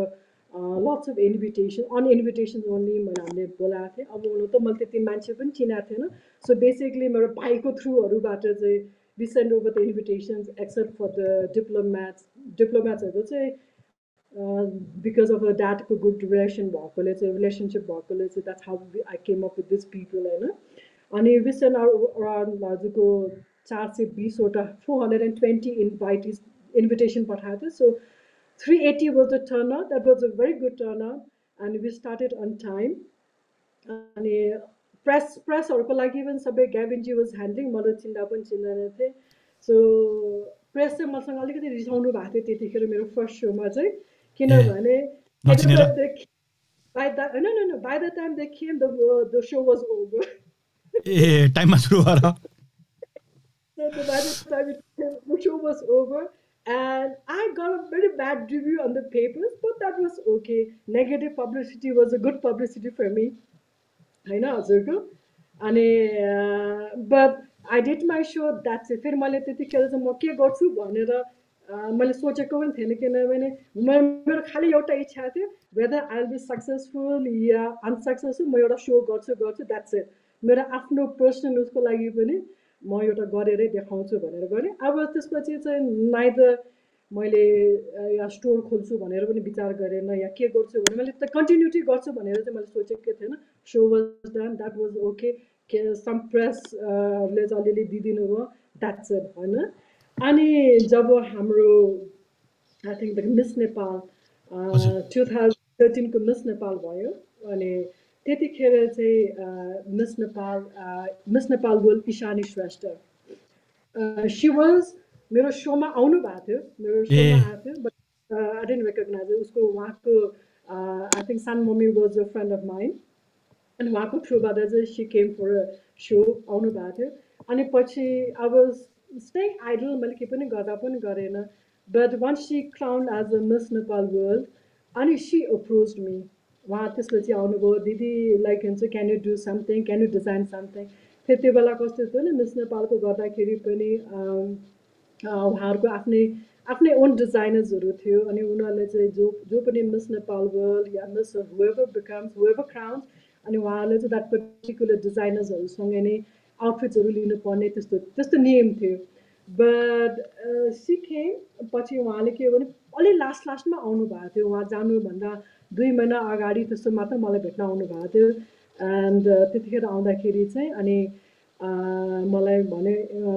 lots of invitation on invitations only मैले हामीले बोलाएको थिएँ अब हुनु त मैले त्यति मान्छे पनि चिनाएको थिएन so basically मेरो भाइको थ्रुहरूबाट चाहिँ we send over the invitations except for the diplomatsहरू चाहिँ because of a dadको good relation भएकोले चाहिँ relationship भएकोले चाहिँ that's how I came up with these people होइन अनि we send around हजुरको 420 420 invitation पठाएको थियो so 380 was the turnout. That was a very good turnout, and we started on time. अनि प्रेसहरूको लागि पनि सबै ग्याबिनजी वाज ह्यान्डलिङ मलाई चिन्दा पनि चिन्दैन थिएँ सो प्रेस चाहिँ मसँग अलिकति रिसाउनु भएको थियो त्यतिखेर मेरो फर्स्ट सोमा चाहिँ किनभने by the time they came the show was over. टाइममा सुरु भएर So by the time the show was over. And I got a very bad review on the papers, but that was okay. Negative publicity was a good publicity for me. I know, Azurgo. But I did my show, that's it. फेरि मैले त्यतिखेर चाहिँ म के गर्छु भनेर मैले सोचेको पनि थिएन किनभने मेरो खालि एउटा इच्छा थियो whether I'll be successful yeah unsuccessful म एउटा सो गर्छु that's it. मेरो आफ्नो पर्सनल उसको लागि पनि म एउटा गरेरै देखाउँछु भनेर गरेँ अब त्यसपछि चाहिँ नाइदर मैले या स्टोर खोल्छु भनेर पनि विचार गरेन या के गर्छु भने मैले त कन्टिन्युटी गर्छु भनेर चाहिँ मैले सोचेकै थिएन show was done that was okay some प्रेसले चाहिँ अलिअलि दिइदिनु भयो द्याट्स इट होइन अनि जब हाम्रो I think the Miss Nepal 2013 को मिस नेपाल भयो अनि त्यतिखेर चाहिँ Miss Nepal World Ishani Shrestha she was मेरो सोमा आउनु भएको थियो मेरो सोमा आएको थियो बट आई डिडन्ट रेकग्नाइज उसको उहाँको आई थिङ्क सान mummy was a friend of mind अनि उहाँको थ्रुबाट चाहिँ she came for a show आउनु भएको थियो अनि पछि अब स्टेङ आइडल मैले के पनि गर्दा पनि गरेन but once she crowned as a Miss Nepal World अनि सी अप्रोच मी उहाँ त्यसपछि आउनुभयो दिदी लाइक हुन्छ can you do something can you design something फेरि त्यो बेला कस्तो थियो नि मिस नेपालको गर्दाखेरि पनि उहाँहरूको आफ्नै ओन डिजाइनर्सहरू थियो अनि उनीहरूले चाहिँ जो पनि मिस नेपाल वर्ल्ड या Miss whoever becomes whoever crowns अनि उहाँहरूले चाहिँ द्याट पर्टिकुलर डिजाइनर्सहरूसँगै नै आउटफिट्सहरू लिनुपर्ने त्यस्तो नियम थियो बट सिकेँ पछि उहाँले के भने अलि लास्टमा आउनु भएको थियो उहाँ जानुभन्दा 2 महिना अगाडि त्यस्तो मात्र मलाई भेट्न आउनु भएको थियो एन्ड त्यतिखेर आउँदाखेरि चाहिँ अनि मलाई भने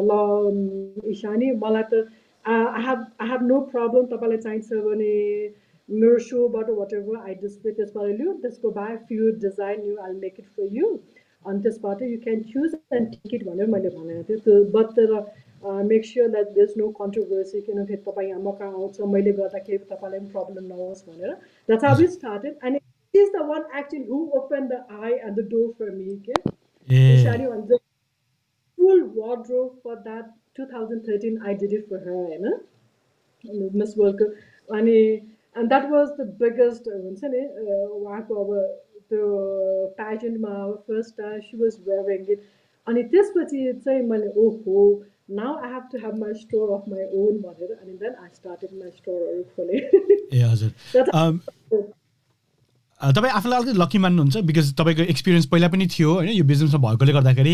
ल इशानी मलाई त आई हेभ नो प्रब्लम तपाईँलाई चाहिन्छ भने मेरो सोबाट वाट एभर आई डिस्प्ले त्यसबाट लियो त्यसको by few design you I make it for you अनि त्यसबाट you can choose and take it भनेर मैले भनेको थिएँ त्यो बट तर make sure that there is no controversy किनभने तपाईँ यहाँ मौका आउँछ मैले गर्दाखेरि तपाईँलाई पनि प्रब्लम नहोस् भनेर that's how we started and it is the one actually who open the eye and the door for me के इशानी भन्छ full wardrobe for that 2013 I did it for her होइन मिस वर्ल्डको अनि and that was the biggest हुन्छ नि उहाँको अब त्यो प्याजेन्टमा first she was wearing it अनि त्यसपछि चाहिँ मैले ओहो now I have to have my store of my own भनेर अनि देन आई स्टार्टेड माई स्टोरहरू खोलेँ ए हजुर तपाईँ आफूलाई अलिकति लकी मान्नुहुन्छ बिकज तपाईँको एक्सपिरियन्स पहिला पनि थियो होइन यो बिजनेसमा भएकोले गर्दाखेरि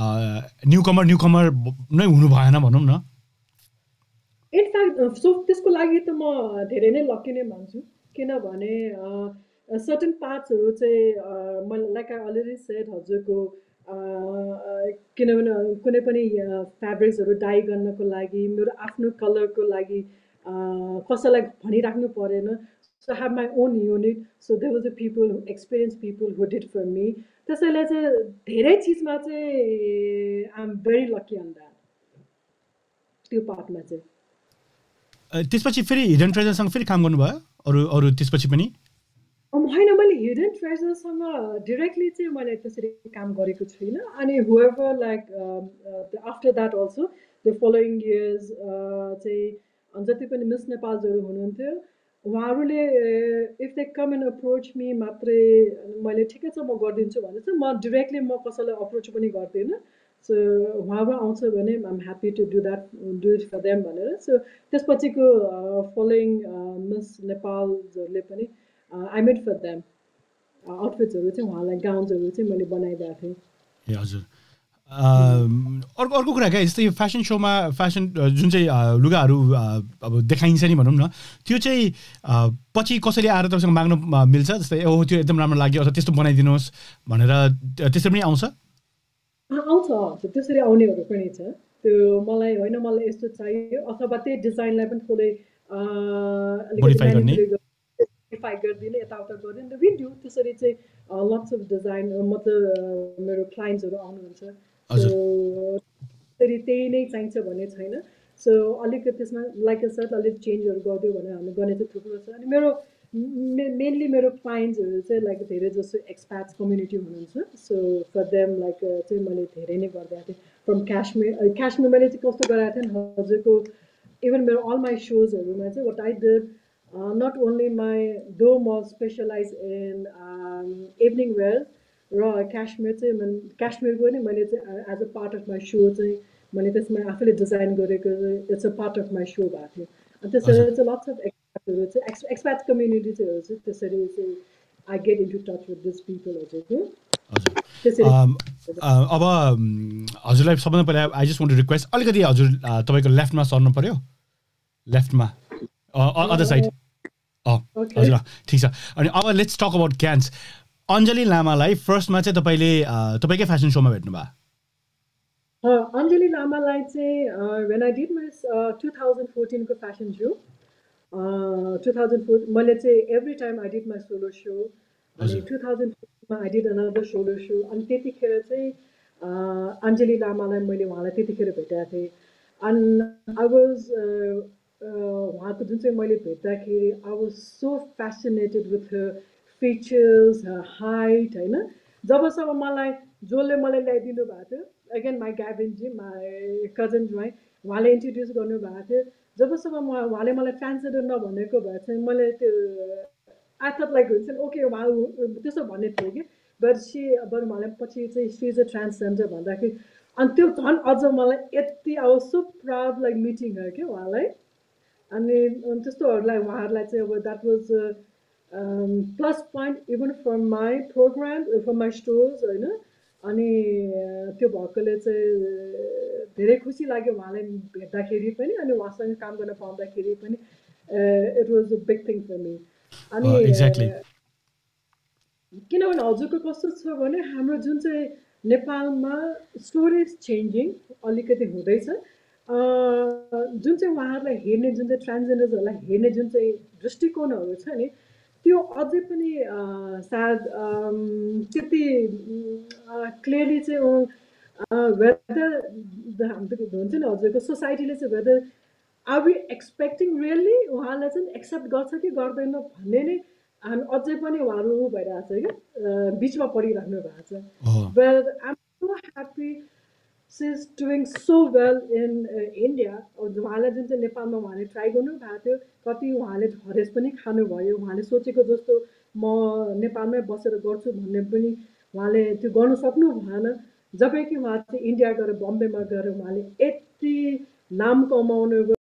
न्युकमर नै हुनु भएन भनौँ न इनफ्याक्ट सो त्यसको लागि त म धेरै नै लकी नै मान्छु किनभने सर्टन पार्ट्सहरू चाहिँ मैले लाइक आई अलरेडी सेड हजुरको किनभने कुनै पनि फ्याब्रिक्सहरू डाई गर्नको लागि मेरो आफ्नो कलरको लागि कसैलाई भनिराख्नु परेन So I have my own unit. So there was a people, experienced people who did for me. त्यसैले चाहिँ धेरै चिजमा चाहिँ I'm very lucky on that. त्यो पार्टमा चाहिँ त्यसपछि फेरि हिडन ट्रेजरसँग फेरि काम गर्नुभयो अरू त्यसपछि पनि होइन मैले हिडन ट्रेजरसँग डिरेक्टली चाहिँ मैले त्यसरी काम गरेको छुइनँ अनि whoever like after that also the following years चाहिँ जति पनि मिस नेपालहरू हुनुहुन्थ्यो उहाँहरूले if they come and approach me मात्रै मैले ठिकै छ म गरिदिन्छु भने चाहिँ म डिरेक्टली म कसैलाई अप्रोच पनि गर्दिनँ सो उहाँबाट आउँछ भने I'm happy to do it for them भनेर सो त्यसपछिको फलोइङ मिस नेपालहरूले पनि आई मेड फर देम आउटफिट्सहरू चाहिँ उहाँलाई गाउन्सहरू चाहिँ मैले बनाइदिएको थिएँ। ए हजुर। अर्को अर्को कुरा क्या, जस्तै फेसन सोमा फेसन जुन चाहिँ लुगाहरू अब देखाइन्छ नि भनौँ न, त्यो चाहिँ पछि कसैले आएर तपाईँसँग माग्न मिल्छ, जस्तै ओहो त्यो एकदम राम्रो लाग्यो अथवा त्यस्तो बनाइदिनुहोस् भनेर त्यसरी पनि आउँछ? आउँछ, त्यसरी आउनेहरू पनि छ। त्यो मलाई होइन मलाई यस्तो चाहियो अथवा त्यही डिजाइनलाई पनि थोरै मोडिफाई गर्ने, मोडिफाई गरिदिने यताउता गरिदिने वी डु त्यसरी चाहिँ लट्स अफ डिजाइन मतलब मेरो क्लाइन्ट्सहरू आउनुहुन्छ। सो त्यसरी त्यही नै चाहिन्छ भन्ने छैन। सो अलिकति त्यसमा लाइक सर अलिक चेन्जहरू गरिदियो भने हामी गर्ने चाहिँ थुप्रो छ। अनि मेरो मेनली मेरो क्लाइन्ट्सहरू चाहिँ लाइक धेरै जस्तो एक्सप्याट्स कम्युनिटी हुनुहुन्छ। सो फर देम लाइक चाहिँ मैले धेरै नै गरिदिएको थिएँ फ्रम काश्मीर मैले चाहिँ कस्तो गराएको थिएँ नि हजुरको इभन मेरो अल माई सोजहरूमा चाहिँ what I did not only though more specialized in evening wear र Kashmir चाहिँ Kashmirको नि मैले चाहिँ as a part of my show चाहिँ मैले त्यसमा आफैले डिजाइन गरेको it's a part of my show भएको थियो। अनि त्यसरी चाहिँ lots of expats चाहिँ expats community चाहिँ त्यसरी चाहिँ I get into touch with these people हजुरको। अब हजुरलाई सबभन्दा पहिला I just want to request अलिकति हजुर तपाईँको लेफ्टमा सर्नु पर्यो, लेफ्टमा अदर साइड। हजुर ठिक छ। अनि अब let's talk about Cannes. Anjali लामालाई फर्स्टमा चाहिँ तपाईँले तपाईँकै फेसन सोमा भेट्नुभयो? अञ्जली लामालाई चाहिँ when I did my 2014 को फेसन सो 2004 मैले चाहिँ every time I did my solo show अनि 2004 मा I did another solo show अनि त्यतिखेर चाहिँ अञ्जली लामालाई मैले उहाँलाई त्यतिखेर भेटेको थिएँ। अनि I was उहाँको जुन चाहिँ मैले भेट्दाखेरि I was so fascinated with her features, her height होइन। जबसम्म मलाई जसले मलाई ल्याइदिनु भएको थियो अगेन माई ग्याभिनजी माई कजन ज्वाइँ उहाँले इन्ट्रोड्युस गर्नुभएको थियो। जबसम्म उहाँले मलाई ट्रान्सजेन्डर नभनेको भए चाहिँ मैले त्यो आई थट लाइक हुन्छ नि ओके उहाँ त्यसो भन्ने थियो कि बट बरु उहाँले पछि चाहिँ सी इज अ ट्रान्सजेन्डर भन्दाखेरि अनि त्यो झन् अझ मलाई यति I was so proud like meeting her क्या उहाँलाई। अनि त्यस्तोहरूलाई उहाँहरूलाई चाहिँ अब that was plus point even from my programme from my stores होइन। अनि त्यो भएकोले चाहिँ धेरै खुसी लाग्यो उहाँलाई भेट्दाखेरि पनि अनि उहाँसँग काम गर्न पाउँदाखेरि पनि it was a big thing for me. अनि किनभने हजुरको कस्तो छ भने हाम्रो जुन चाहिँ नेपालमा स्टोरेज चेन्जिङ अलिकति हुँदैछ, जुन चाहिँ उहाँहरूलाई हेर्ने जुन चाहिँ ट्रान्सजेन्डर्सहरूलाई हेर्ने जुन चाहिँ दृष्टिकोणहरू छ नि त्यो अझै पनि सायद त्यति क्लियरली चाहिँ वेदर हुन्छ नि हजुरको सोसाइटीले चाहिँ whether are we expecting really उहाँलाई चाहिँ एक्सेप्ट गर्छ कि गर्दैन भन्ने नै हामी अझै पनि उहाँहरू भइरहेको छ क्या बिचमा परिराख्नु भएको छ। But I am so happy she is doing so well in India. उहाँलाई जुन चाहिँ नेपालमा उहाँले ट्राई गर्नुभएको थियो कति उहाँले हरेस पनि खानुभयो, उहाँले सोचेको जस्तो म नेपालमै बसेर गर्छु भन्ने पनि उहाँले त्यो गर्नु सक्नु भएन। जब कि उहाँ चाहिँ इन्डिया गएर बम्बेमा गएर उहाँले यति नाम कमाउनु